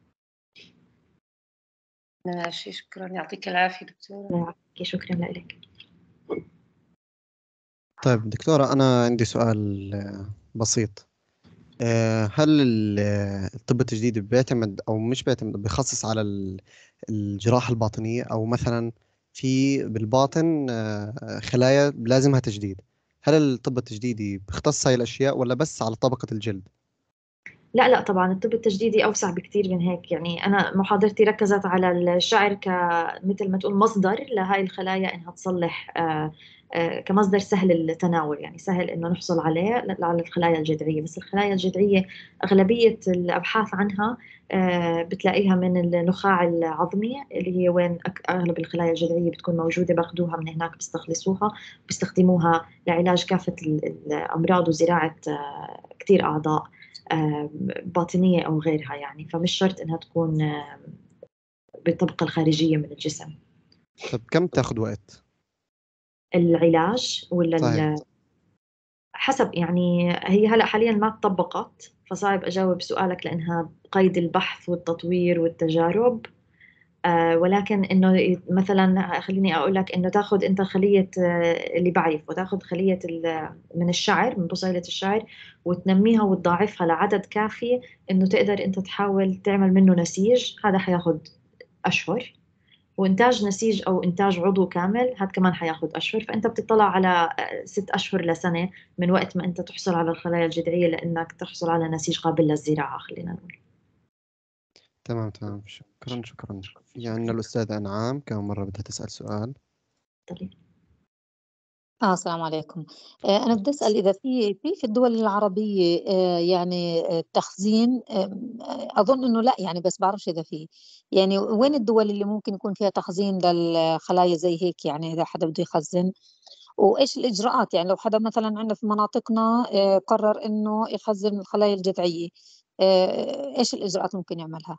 ماشي، شكرا يعطيك العافية دكتورة. شكرا لك. طيب دكتورة، أنا عندي سؤال بسيط. هل الطب التجديدي بيعتمد أو مش بيعتمد بيخصص على الجراحة الباطنية، أو مثلا في بالباطن خلايا لازمها تجديد؟ هل الطب التجديدي بيختص هاي الأشياء ولا بس على طبقة الجلد؟ لا لا طبعا الطب التجديدي أوسع بكتير من هيك. يعني أنا محاضرتي ركزت على الشعر كمثل ما تقول مصدر لهاي الخلايا إنها تصلح آآ آآ كمصدر سهل التناول، يعني سهل إنه نحصل عليه على الخلايا الجذعية. بس الخلايا الجذعية أغلبية الأبحاث عنها بتلاقيها من النخاع العظمي اللي هي وين أغلب الخلايا الجذعية بتكون موجودة، باخدوها من هناك بيستخلصوها بيستخدموها لعلاج كافة الأمراض وزراعة كتير أعضاء باطنية أو غيرها يعني. فمش شرط إنها تكون بالطبقة الخارجية من الجسم. طب كم تاخد وقت العلاج ولا صحيح. حسب يعني. هي هلأ حاليا ما تطبقت، فصعب أجاوب سؤالك لأنها قيد البحث والتطوير والتجارب. آه ولكن إنه مثلا خليني أقول لك إنه تاخد أنت خلية آه اللي بعرف، وتاخد خلية من الشعر من بصيلة الشعر وتنميها وتضاعفها لعدد كافي إنه تقدر أنت تحاول تعمل منه نسيج. هذا حياخد أشهر. وإنتاج نسيج أو إنتاج عضو كامل هذا كمان حياخد أشهر. فأنت بتطلع على ست أشهر لسنة من وقت ما أنت تحصل على الخلايا الجذعية لأنك تحصل على نسيج قابل للزراعة، خلينا نقول. تمام تمام شكرا شكرا. في عندنا الأستاذة أنعام كم مرة بدها تسأل سؤال. طيب. آه السلام عليكم. آه أنا بدي أسأل إذا في في في الدول العربية آه يعني التخزين، آه أظن إنه لا يعني، بس بعرفش إذا في يعني وين الدول اللي ممكن يكون فيها تخزين للخلايا زي هيك، يعني إذا حدا بده يخزن، وإيش الإجراءات يعني لو حدا مثلا عندنا في مناطقنا آه قرر إنه يخزن الخلايا الجذعية، آه إيش الإجراءات ممكن يعملها؟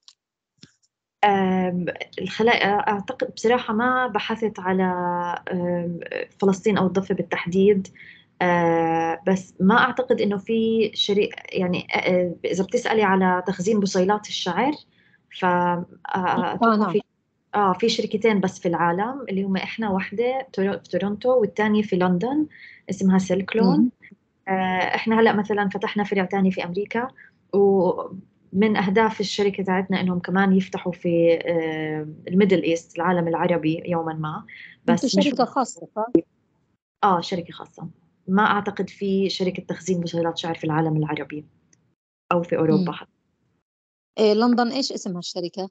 الخلايا أعتقد بصراحة ما بحثت على فلسطين أو الضفة بالتحديد، بس ما أعتقد إنه في شريك يعني. إذا بتسألي على تخزين بصيلات الشعر فأتوقع في آه في شركتين بس في العالم اللي هم إحنا، واحدة في تورونتو والثانية في لندن اسمها سيلكلون. إحنا هلأ مثلا فتحنا فرع تاني في أمريكا، و من أهداف الشركة تاعتنا إنهم كمان يفتحوا في الميدل إيست العالم العربي يوما ما. بس مش شركة خاصة صح؟ آه شركة خاصة. ما أعتقد في شركة تخزين بصيلات شعر في العالم العربي أو في أوروبا حتى. إيه لندن إيش اسمها الشركة؟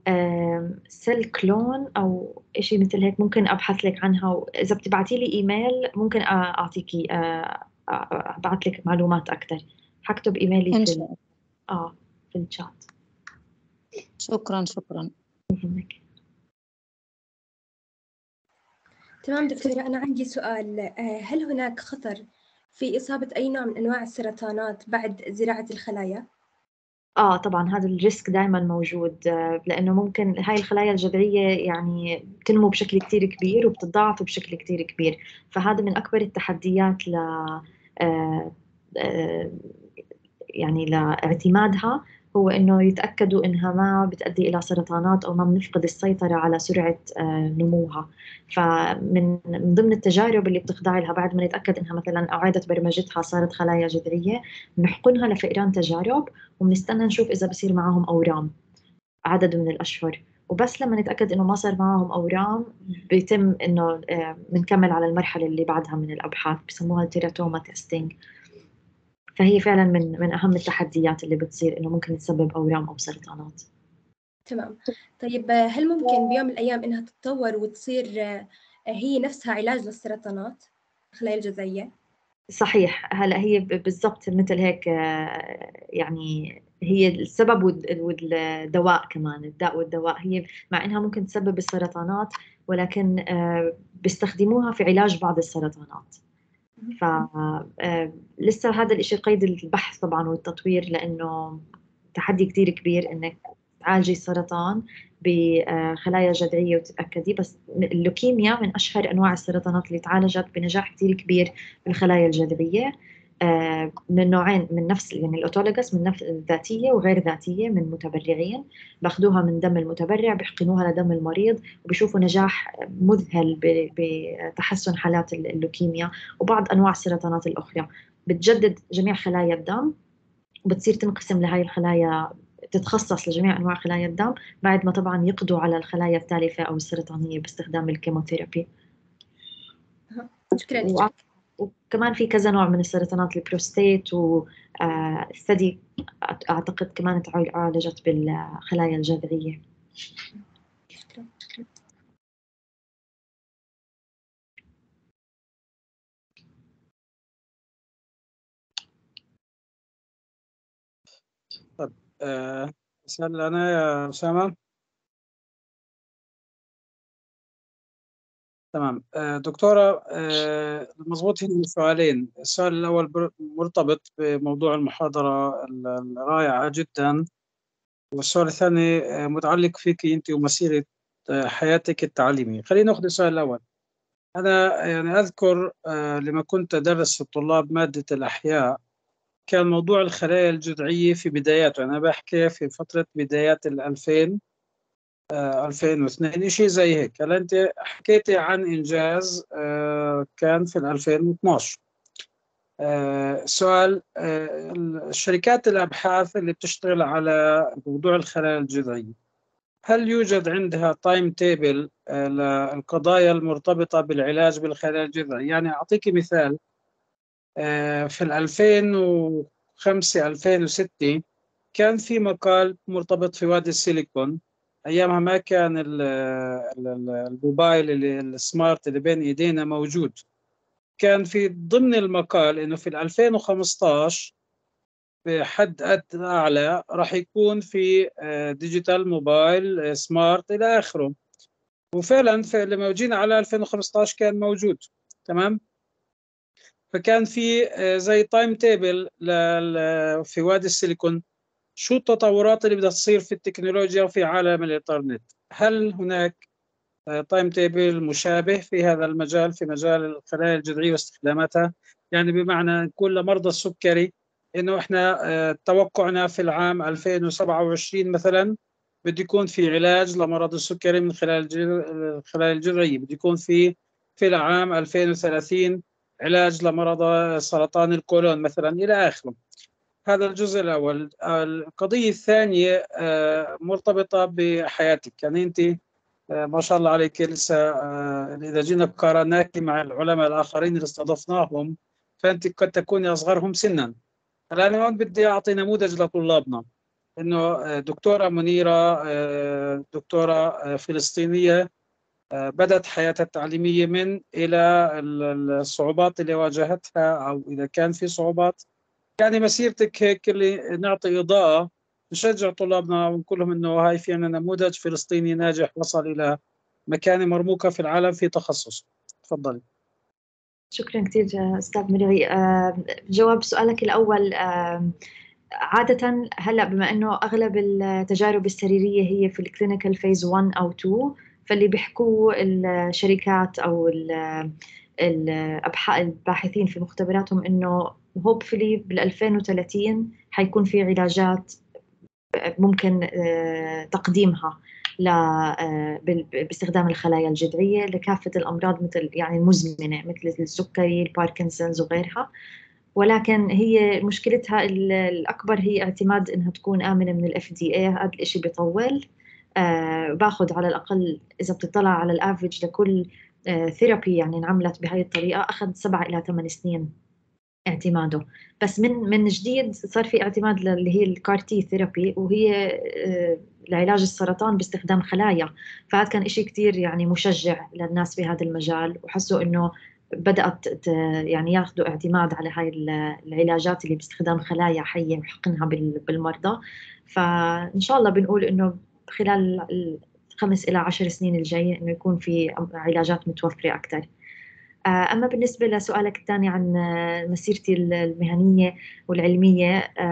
سيلكلون أو إشي مثل هيك. ممكن أبحث لك عنها، وإذا بتبعتي لي إيميل ممكن أعطيكي أبعت لك معلومات أكثر. حكتب إيميلي إن في شاء ال... الله. آه في الشات. شكرا شكرا. يهمك. تمام دكتورة، أنا عندي سؤال. آه، هل هناك خطر في إصابة أي نوع من أنواع السرطانات بعد زراعة الخلايا؟ آه طبعا هذا الريسك دائما موجود، آه، لأنه ممكن هاي الخلايا الجذعية يعني بتنمو بشكل كتير كبير وبتتضاعف بشكل كتير كبير، فهذا من أكبر التحديات ل آه، آه، يعني لاعتمادها، هو إنه يتأكدوا إنها ما بتؤدي إلى سرطانات أو ما بنفقد السيطرة على سرعة آه، نموها. فمن من ضمن التجارب اللي بتخضع لها بعد ما نتأكد إنها مثلا أعادت برمجتها صارت خلايا جذعية، بنحقنها لفئران تجارب وبنستنى نشوف إذا بصير معهم أورام عدد من الأشهر، وبس لما نتأكد إنه ما صار معهم أورام بيتم إنه بنكمل على المرحلة اللي بعدها من الأبحاث، بسموها التيراتوما تيستينج. فهي فعلا من من أهم التحديات اللي بتصير إنه ممكن تسبب أورام أو سرطانات. تمام. طيب هل ممكن بيوم من الأيام إنها تتطور وتصير هي نفسها علاج للسرطانات الخلايا الجذعية؟ صحيح. هلا هي بالضبط مثل هيك، يعني هي السبب والدواء كمان، الداء والدواء، هي مع إنها ممكن تسبب السرطانات ولكن بيستخدموها في علاج بعض السرطانات. فلسه هذا الإشي قيد البحث طبعا والتطوير، لأنه تحدي كتير كبير إنك تعالجي السرطان بخلايا جذعية وتتأكدي. بس اللوكيميا من أشهر أنواع السرطانات اللي تعالجت بنجاح كتير كبير بالخلايا الجذعية، من نوعين، من نفس يعني الأوتولوجس، من نفس الذاتية وغير ذاتية من متبرعين، باخدوها من دم المتبرع بيحقنوها لدم المريض وبيشوفوا نجاح مذهل بتحسن حالات اللوكيميا وبعض أنواع السرطانات الأخرى. بتجدد جميع خلايا الدم وبتصير تنقسم لهاي الخلايا، تتخصص لجميع أنواع خلايا الدم بعد ما طبعا يقضوا على الخلايا التالفة أو السرطانية باستخدام الكيموثيرابي. شكرا و... لك. وكمان في كذا نوع من السرطانات، البروستيت والثدي أعتقد كمان تعالجت بالخلايا الجذعية. شكرا. طيب آه، أسأل أنا يا أسامة. تمام. آه، دكتورة، آه، مضبوط هنا سؤالين. السؤال الأول بر- مرتبط بموضوع المحاضرة ال- الرائعة جدا، والسؤال الثاني آه، متعلق فيك أنت ومسيرة آه، حياتك التعليمية. خلينا نأخذ السؤال الأول. أنا يعني أذكر آه، لما كنت أدرس الطلاب مادة الأحياء كان موضوع الخلايا الجذعية في بداياته، أنا بحكي في فترة بدايات الألفين ألفين واثنين شيء زي هيك. هلا أنت حكيتي عن إنجاز آه، كان في ألفين واثناشر. آه، سؤال، آه، الشركات الأبحاث اللي بتشتغل على موضوع الخلايا الجذعية، هل يوجد عندها تايم تيبل للقضايا المرتبطة بالعلاج بالخلايا الجذعية؟ يعني أعطيك مثال. آه، في ألفين وخمسة ألفين وستة كان في مقال مرتبط في وادي السيليكون. ايامها ما كان ال ال ال الموبايل اللي السمارت اللي بين ايدينا موجود. كان في ضمن المقال انه في ألفين وخمسطعش بحد ادنى اعلى راح يكون في ديجيتال موبايل سمارت الى اخره. وفعلا لما جينا على ألفين وخمسطعش كان موجود. تمام. فكان في زي تايم تيبل في وادي السيليكون، شو التطورات اللي بدها تصير في التكنولوجيا وفي عالم الإنترنت. هل هناك تايم تيبل مشابه في هذا المجال، في مجال الخلايا الجذعية واستخداماتها؟ يعني بمعنى نقول لمرضى السكري إنه إحنا توقعنا في العام ألفين وسبعة وعشرين مثلا بده يكون في علاج لمرض السكري من خلال الخلايا الجذعية، بده يكون في في العام ألفين وثلاثين علاج لمرض سرطان القولون مثلا إلى آخره. هذا الجزء الأول. القضية الثانية مرتبطة بحياتك. يعني أنت ما شاء الله عليك لسه، إذا جينا قارناك مع العلماء الآخرين اللي استضفناهم فأنت قد تكوني أصغرهم سنا. الآن هون بدي أعطي نموذج لطلابنا، إنه دكتورة منيرة دكتورة فلسطينية بدأت حياتها التعليمية من إلى الصعوبات اللي واجهتها، أو إذا كان في صعوبات. يعني مسيرتك هيك اللي نعطي إضاءة نشجع طلابنا ونقول لهم إنه هاي في عنا نموذج فلسطيني ناجح وصل إلى مكانة مرموقة في العالم في تخصص. تفضلي. شكرا كثير أستاذ مرعي. جواب سؤالك الأول، عادة هلأ بما أنه أغلب التجارب السريرية هي في الكلينيكال فيز واحد أو اثنين، فاللي بيحكوه الشركات أو الباحثين في مختبراتهم إنه hopefully بال ألفين وثلاثين حيكون في علاجات ممكن تقديمها باستخدام الخلايا الجذعية لكافة الأمراض مثل يعني المزمنة مثل السكري، الباركنسونز وغيرها. ولكن هي مشكلتها الأكبر هي اعتماد إنها تكون آمنة من ال إف دي إيه. هذا الإشي بيطول. آه باخذ على الأقل إذا بتطلع على الأفريج لكل آه ثيرابي يعني انعملت بهاي الطريقة أخذ سبعة إلى ثمان سنين اعتماده. بس من من جديد صار في اعتماد اللي هي الكارتي ثيرابي، وهي آه لعلاج السرطان باستخدام خلايا. فهذا كان إشي كتير يعني مشجع للناس في هذا المجال، وحسوا إنه بدأت يعني ياخذوا اعتماد على هاي العلاجات اللي باستخدام خلايا حية وحقنها بالمرضى. فإن شاء الله بنقول إنه خلال الخمس إلى عشر سنين الجاية إنه يكون في علاجات متوفرة أكثر. أما بالنسبة لسؤالك الثاني عن مسيرتي المهنية والعلمية،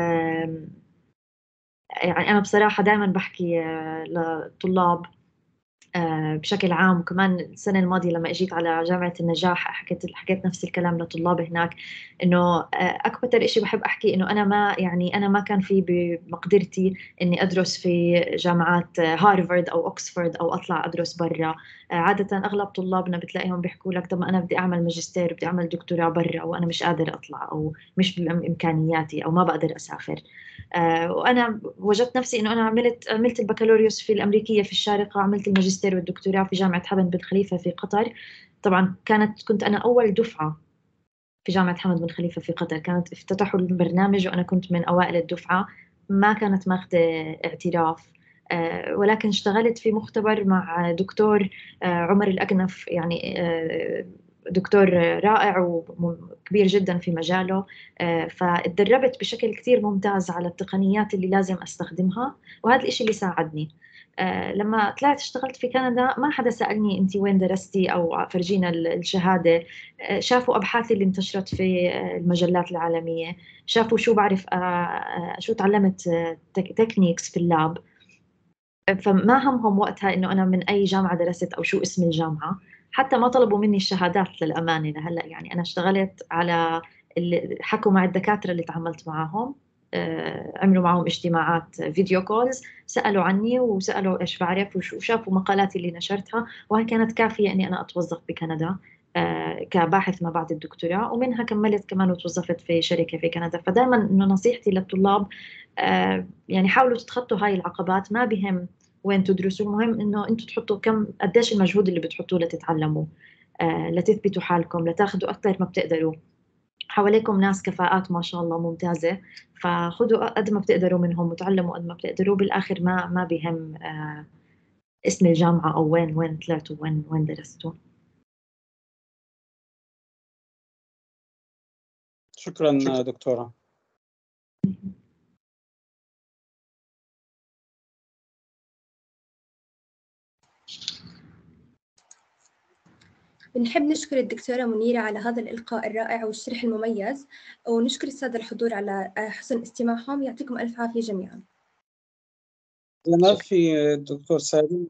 يعني أنا بصراحة دائما بحكي للطلاب بشكل عام، وكمان السنة الماضية لما اجيت على جامعة النجاح حكيت حكيت نفس الكلام لطلاب هناك، انه اكثر شيء بحب احكي انه انا ما يعني انا ما كان في بمقدرتي اني ادرس في جامعات هارفارد او اوكسفورد او اطلع ادرس برا. عادة اغلب طلابنا بتلاقيهم بيحكوا لك طب انا بدي اعمل ماجستير بدي اعمل دكتوراه برا وانا مش قادر اطلع او مش بامكانياتي او ما بقدر اسافر. وانا وجدت نفسي انه انا عملت عملت البكالوريوس في الامريكيه في الشارقه، عملت الماجستير والدكتوراه في جامعه حمد بن خليفه في قطر. طبعا كانت كنت انا اول دفعه في جامعه حمد بن خليفه في قطر، كانت افتتحوا البرنامج وانا كنت من اوائل الدفعه، ما كانت ماخذه اعتراف. ولكن اشتغلت في مختبر مع دكتور عمر الأقنف، يعني دكتور رائع وكبير جدا في مجاله. فاتدربت بشكل كثير ممتاز على التقنيات اللي لازم استخدمها، وهذا الاشي اللي ساعدني. لما طلعت اشتغلت في كندا ما حدا سألني انت وين درستي او فرجينا الشهادة. شافوا ابحاثي اللي انتشرت في المجلات العالمية، شافوا شو بعرف شو تعلمت تكنيكس في اللاب. فما همهم وقتها انه انا من اي جامعة درست او شو اسم الجامعة، حتى ما طلبوا مني الشهادات للأمانة لهلا. يعني أنا اشتغلت على اللي حكوا مع الدكاترة اللي تعاملت معهم، عملوا معهم اجتماعات فيديو كولز، سألوا عني وسألوا إيش بعرف وشافوا مقالاتي اللي نشرتها، وهي كانت كافية إني أنا أتوظف بكندا كباحث ما بعد الدكتوراه، ومنها كملت كمان وتوظفت في شركة في كندا. فدائما إنه نصيحتي للطلاب يعني حاولوا تتخطوا هاي العقبات، ما بهم وين تدرسوا، المهم إنه أنتوا تحطوا كم قديش المجهود اللي بتحطوه لتتعلموا، لتثبتوا حالكم، لتاخذوا أكثر ما بتقدروا. حواليكم ناس كفاءات ما شاء الله ممتازة، فخذوا قد ما بتقدروا منهم وتعلموا قد ما بتقدروا. بالآخر ما ما بهم اسم الجامعة أو وين وين طلعتوا وين وين درستوا. شكرا دكتورة. بنحب نشكر الدكتورة منيرة على هذا الإلقاء الرائع والشرح المميز، ونشكر السادة الحضور على حسن استماعهم. يعطيكم ألف عافية جميعا. أنا في الدكتور سالم.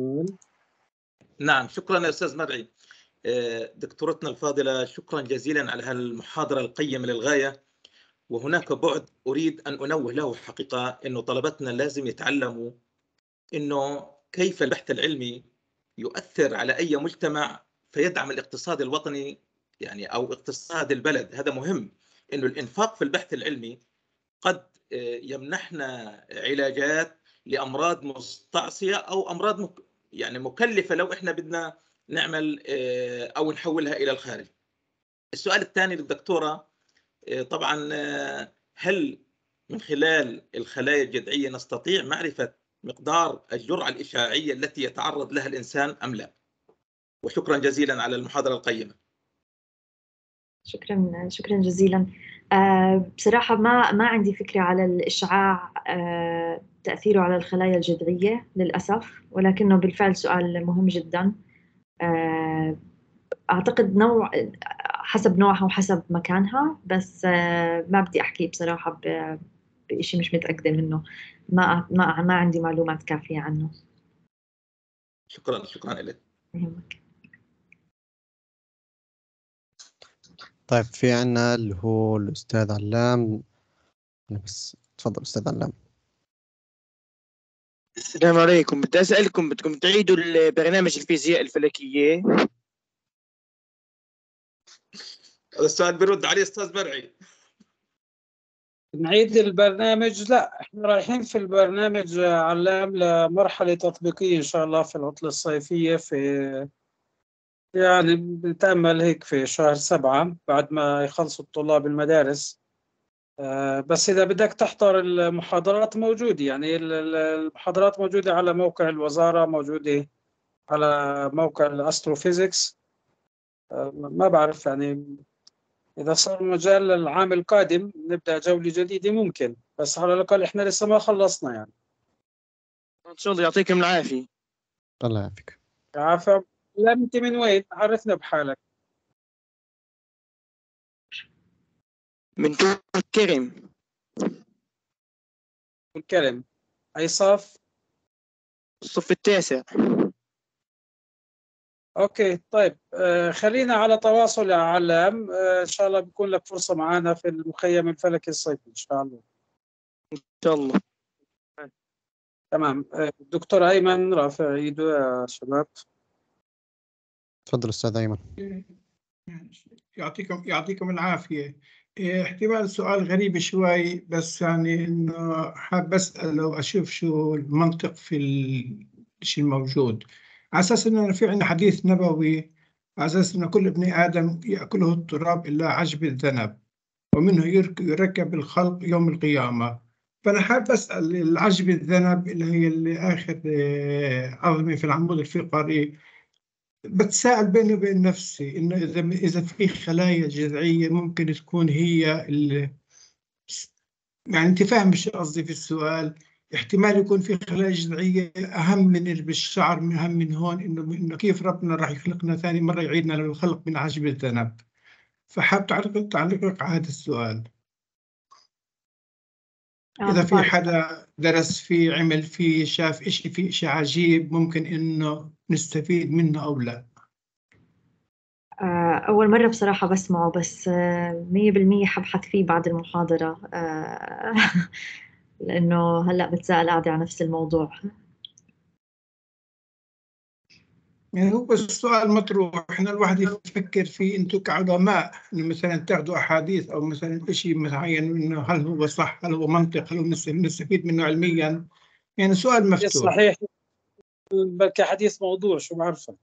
نعم، شكرا يا أستاذ مرعي. دكتورتنا الفاضلة، شكرا جزيلا على هالمحاضرة القيمة للغاية. وهناك بعد أريد أن أنوه له حقيقة، أنه طلبتنا لازم يتعلموا أنه كيف البحث العلمي يؤثر على أي مجتمع فيدعم الاقتصاد الوطني يعني أو اقتصاد البلد. هذا مهم، أنه الإنفاق في البحث العلمي قد يمنحنا علاجات لأمراض مستعصية أو أمراض مك يعني مكلفة لو إحنا بدنا نعمل أو نحولها إلى الخارج. السؤال الثاني للدكتورة، طبعا هل من خلال الخلايا الجذعية نستطيع معرفة مقدار الجرعة الإشعاعية التي يتعرض لها الإنسان أم لا؟ وشكرا جزيلا على المحاضرة القيمة. شكرا شكرا جزيلا. آه بصراحة ما ما عندي فكرة على الإشعاع آه تأثيره على الخلايا الجذعية للأسف، ولكنه بالفعل سؤال مهم جدا. آه أعتقد نوع حسب نوعها وحسب مكانها، بس آه ما بدي أحكي بصراحة بشيء مش متأكدة منه، ما ما ما عندي معلومات كافية عنه. شكرا شكرا لك. يهمك. طيب في عنا اللي هو الأستاذ علام. بس تفضل أستاذ علام. السلام عليكم، بدي أسألكم بدكم تعيدوا البرنامج الفيزياء الفلكية؟ هذا السؤال بيرد عليه أستاذ مرعي. نعيد البرنامج؟ لا، احنا رايحين في البرنامج علام لمرحلة تطبيقية إن شاء الله في العطلة الصيفية، في يعني بنتأمل هيك في شهر سبعة بعد ما يخلصوا الطلاب المدارس. آه بس إذا بدك تحضر المحاضرات موجودة، يعني المحاضرات موجودة على موقع الوزارة، موجودة على موقع الأستروفيزيكس. آه ما بعرف يعني إذا صار مجال للعام القادم نبدأ جولة جديدة ممكن، بس على الأقل إحنا لسه ما خلصنا يعني. إن شاء الله يعطيكم العافية. الله يعافيك. عفوا. لا أنت من وين؟ عرفنا بحالك. من طول الكرم. الكرم. أي صف؟ الصف التاسع. أوكي طيب، آه خلينا على تواصل يا علام. آه إن شاء الله بيكون لك فرصة معنا في المخيم الفلكي الصيفي إن شاء الله. إن شاء الله. تمام. آه الدكتور أيمن رافع إيده يا شباب. تفضل أستاذ أيمن. يعطيكم يعطيكم العافية. إيه، احتمال سؤال غريب شوي، بس يعني إنه حاب أسأل لو أشوف شو المنطق في الشيء الموجود، على أساس إنه في عندنا حديث نبوي على أساس إنه كل ابن آدم يأكله التراب إلا عجب الذنب ومنه يركب الخلق يوم القيامة. فأنا حاب أسأل العجب الذنب اللي هي اللي آخر عظمة في العمود الفقري، بتساءل بيني وبين نفسي إنه إذا إذا في خلايا جذعية ممكن تكون هي ال... يعني أنت فاهم شو قصدي في السؤال؟ احتمال يكون في خلايا جذعية أهم من اللي بالشعر، من أهم من هون، إنه إنه كيف ربنا راح يخلقنا ثاني مرة يعيدنا للخلق من عجب الذنب. فحاب تعلق تعلقك على هذا السؤال. إذا في حدا درس فيه، عمل فيه، شاف إشي فيه إشي عجيب ممكن إنه نستفيد منه أو لا. أول مرة بصراحة بسمعه، بس مية بالمية حبحث فيه بعد المحاضرة لأنه هلأ بتساءل قاعدة على نفس الموضوع. يعني هو السؤال مطروح، احنا الواحد يفكر فيه انتم كعلماء، انه مثلا تاخذوا احاديث او مثلا شيء معين انه هل هو صح، هل هو منطق، هل هو نستفيد منه علميا، يعني سؤال مفتوح. صحيح، بلكي حديث موضوع شو بعرفه.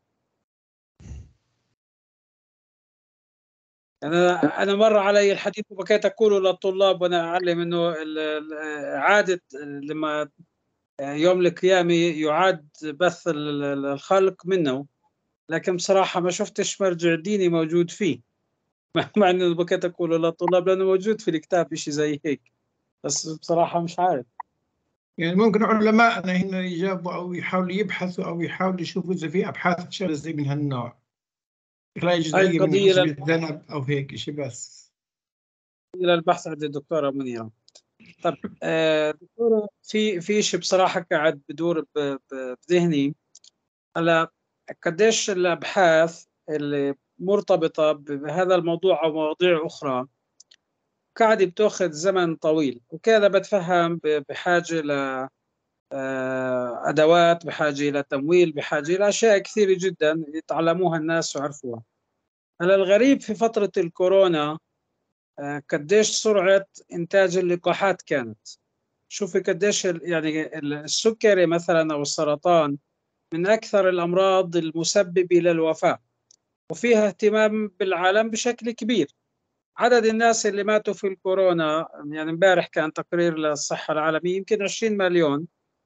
أنا أنا مر علي الحديث وبكيت أقوله للطلاب وأنا أعلم إنه عادة لما يوم القيامة يعاد بث الخلق منه، لكن بصراحة ما شفتش مرجع ديني موجود فيه، مع إنه بكيت أقوله للطلاب لأنه موجود في الكتاب شيء زي هيك، بس بصراحة مش عارف. يعني ممكن علماءنا هنا يجاوبوا أو يحاولوا يبحثوا أو يحاولوا يشوفوا إذا في أبحاث شغلة زي من هالنوع، خلايا جذعية من عجب الذنب أو هيك شيء. بس إلى البحث عند الدكتورة منيرة. طب آه دكتورة، في في شيء بصراحة قاعد بدور بذهني، هلا قديش الأبحاث اللي مرتبطة بهذا الموضوع أو مواضيع أخرى قاعدة بتأخذ زمن طويل، وكذا بتفهم بحاجة ل أدوات، بحاجة إلى تمويل، بحاجة إلى أشياء كثيرة جدا يتعلموها الناس ويعرفوها. هلا الغريب في فترة الكورونا قديش سرعة إنتاج اللقاحات كانت. شوفي قديش يعني السكري مثلا أو السرطان من أكثر الأمراض المسببة للوفاة، وفيها اهتمام بالعالم بشكل كبير. عدد الناس اللي ماتوا في الكورونا، يعني امبارح كان تقرير للصحة العالمية يمكن عشرين مليون،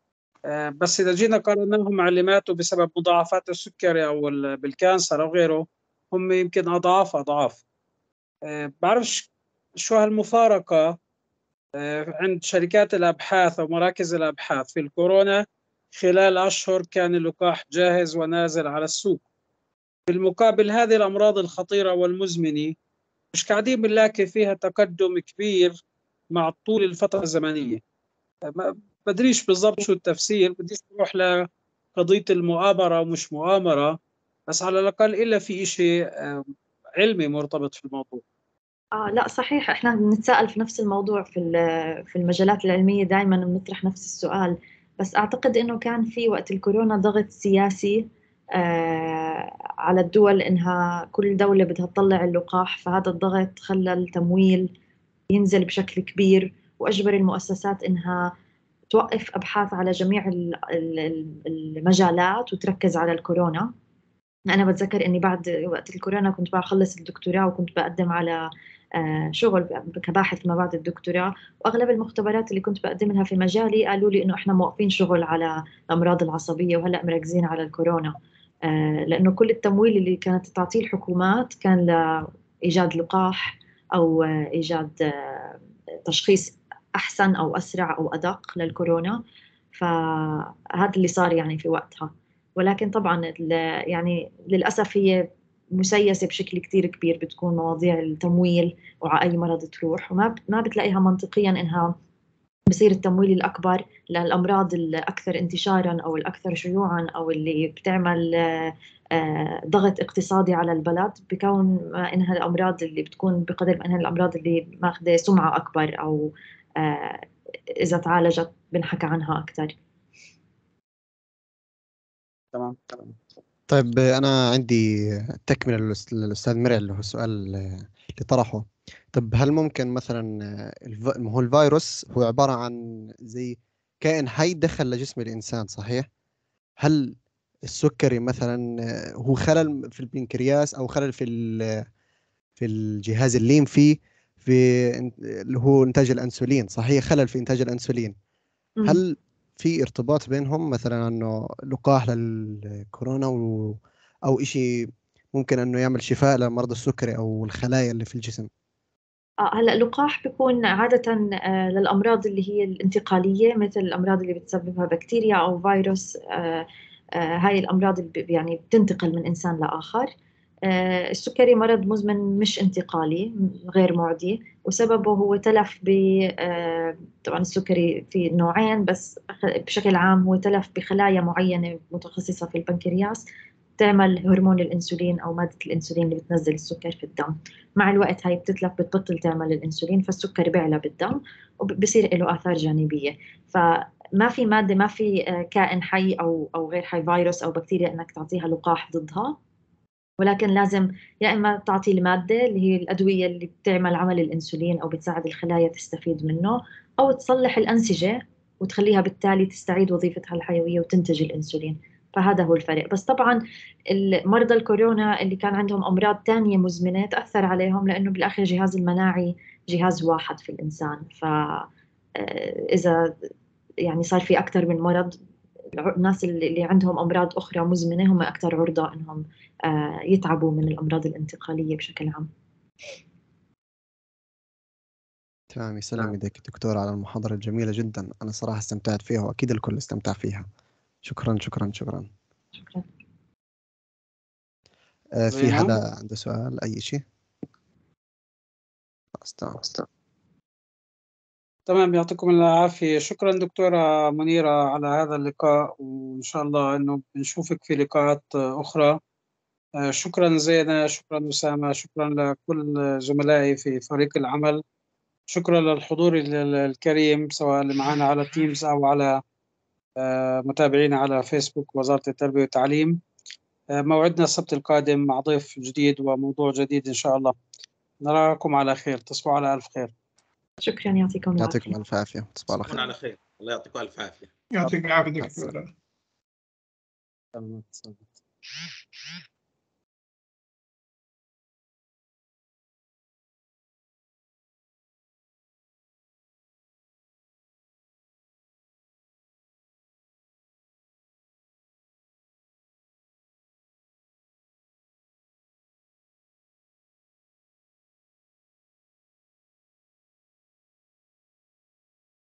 آه، بس إذا جينا قارناهم مع اللي ماتوا بسبب مضاعفات السكري أو ال- بالكانسر أو غيره، هم يمكن أضعاف أضعاف. آه، بعرفش شو هالمفارقة آه، عند شركات الأبحاث أو مراكز الأبحاث. في الكورونا خلال أشهر كان اللقاح جاهز ونازل على السوق، بالمقابل هذه الأمراض الخطيرة والمزمنة مش قاعدين بنلاقي فيها تقدم كبير مع طول الفترة الزمنية. ما بدريش بالضبط شو التفسير، بديش نروح لقضية المؤامرة ومش مؤامرة، بس على الأقل إلا في إشي آه، علمي مرتبط في الموضوع. آه لا صحيح، احنا بنتساءل في نفس الموضوع في ال- في المجالات العلمية، دائما بنطرح نفس السؤال. بس اعتقد انه كان في وقت الكورونا ضغط سياسي آه على الدول، انها كل دولة بدها تطلع اللقاح، فهذا الضغط خلى التمويل ينزل بشكل كبير، واجبر المؤسسات انها توقف ابحاث على جميع ال- ال- المجالات وتركز على الكورونا. أنا بتذكر إني بعد وقت الكورونا كنت بخلص الدكتوراه وكنت بقدم على آه، شغل كباحث ما بعد الدكتوراه، وأغلب المختبرات اللي كنت بقدم لها في مجالي قالوا لي إنه إحنا موقفين شغل على الأمراض العصبية وهلأ مركزين على الكورونا. آه، لأنه كل التمويل اللي كانت تعطيه الحكومات كان لإيجاد لقاح أو آه، إيجاد آه، تشخيص أحسن أو أسرع أو أدق للكورونا. فهذا اللي صار يعني في وقتها. ولكن طبعا ال- يعني للأسف هي مسيسة بشكل كتير كبير، بتكون مواضيع التمويل وعلى أي مرض تروح، وما بت- ما بتلاقيها منطقيا إنها بصير التمويل الأكبر للأمراض الأكثر انتشارا أو الأكثر شيوعا أو اللي بتعمل آه، آه، ضغط اقتصادي على البلد، بكون ما إنها الأمراض اللي بتكون بقدر ما إنها الأمراض اللي ماخذة سمعة أكبر، أو آه، إذا تعالجت بنحكى عنها أكثر. تمام تمام. طيب أنا عندي تكملة للأس- للأستاذ مرعي اللي هو السؤال اللي طرحه. طب هل ممكن مثلا الف... ما هو الفيروس هو عبارة عن زي كائن حي دخل لجسم الإنسان، صحيح؟ هل السكري مثلا هو خلل في البنكرياس أو خلل في ال... في الجهاز الليمفي في إن- اللي هو إنتاج الأنسولين، صحيح؟ خلل في إنتاج الأنسولين. مم. هل في ارتباط بينهم مثلا انه لقاح للكورونا و... او شيء ممكن انه يعمل شفاء لمرضى السكري او الخلايا اللي في الجسم؟ آه، هلا اللقاح بيكون عادة آه، للأمراض اللي هي الانتقالية، مثل الأمراض اللي بتسببها بكتيريا أو فيروس. آه، آه، هاي الأمراض اللي ب- يعني بتنتقل من إنسان لآخر. آه، السكري مرض مزمن مش انتقالي، م- غير معدي، وسببه هو تلف ب آه، طبعا السكري في نوعين، بس خ- بشكل عام هو تلف بخلايا معينة متخصصة في البنكرياس، تعمل هرمون الأنسولين أو مادة الأنسولين اللي بتنزل السكر في الدم. مع الوقت هاي بتتلف، بتبطل تعمل الانسولين، فالسكر بيعلى بالدم وبصير له اثار جانبيه. فما في ماده، ما في آه، كائن حي او او غير حي، فيروس او بكتيريا، انك تعطيها لقاح ضدها. ولكن لازم يا اما تعطي الماده اللي هي الادويه اللي بتعمل عمل الانسولين او بتساعد الخلايا تستفيد منه، او تصلح الانسجه وتخليها بالتالي تستعيد وظيفتها الحيويه وتنتج الانسولين. فهذا هو الفرق. بس طبعا مرضى الكورونا اللي كان عندهم أمراض تانية مزمنة تأثر عليهم، لأنه بالآخر جهاز المناعي جهاز واحد في الإنسان. فإذا يعني صار في أكثر من مرض، الناس اللي اللي عندهم أمراض أخرى مزمنة هم أكثر عرضة أنهم آه، يتعبوا من الأمراض الانتقالية بشكل عام. تمام، يسلم يديك دكتور على المحاضرة الجميلة جدا. أنا صراحة استمتعت فيها وأكيد الكل استمتع فيها. شكرا شكرا شكرا. شكرا. آه في زينة. حدا عنده سؤال أي شيء؟ خلاص تمام. تمام، يعطيكم العافية. شكرا دكتورة منيرة على هذا اللقاء، وإن شاء الله أنه بنشوفك في لقاءات أخرى. آه، شكرا زينة، شكرا أسامة، شكرا لكل زملائي في فريق العمل. شكرا للحضور ال- الكريم، سواء اللي معنا على تيمز أو على آه، متابعينا على فيسبوك وزارة التربية والتعليم. آه، موعدنا السبت القادم مع ضيف جديد وموضوع جديد إن شاء الله. نراكم على خير، تصبحوا على ألف خير. شكرا، يعطيكم العافية. يعطيكم ألف عافية، تصبحوا على تصبحون خير. على خير، الله يعطيكم الف عافيه. يعطيك العافية مع دكتور. السلامة.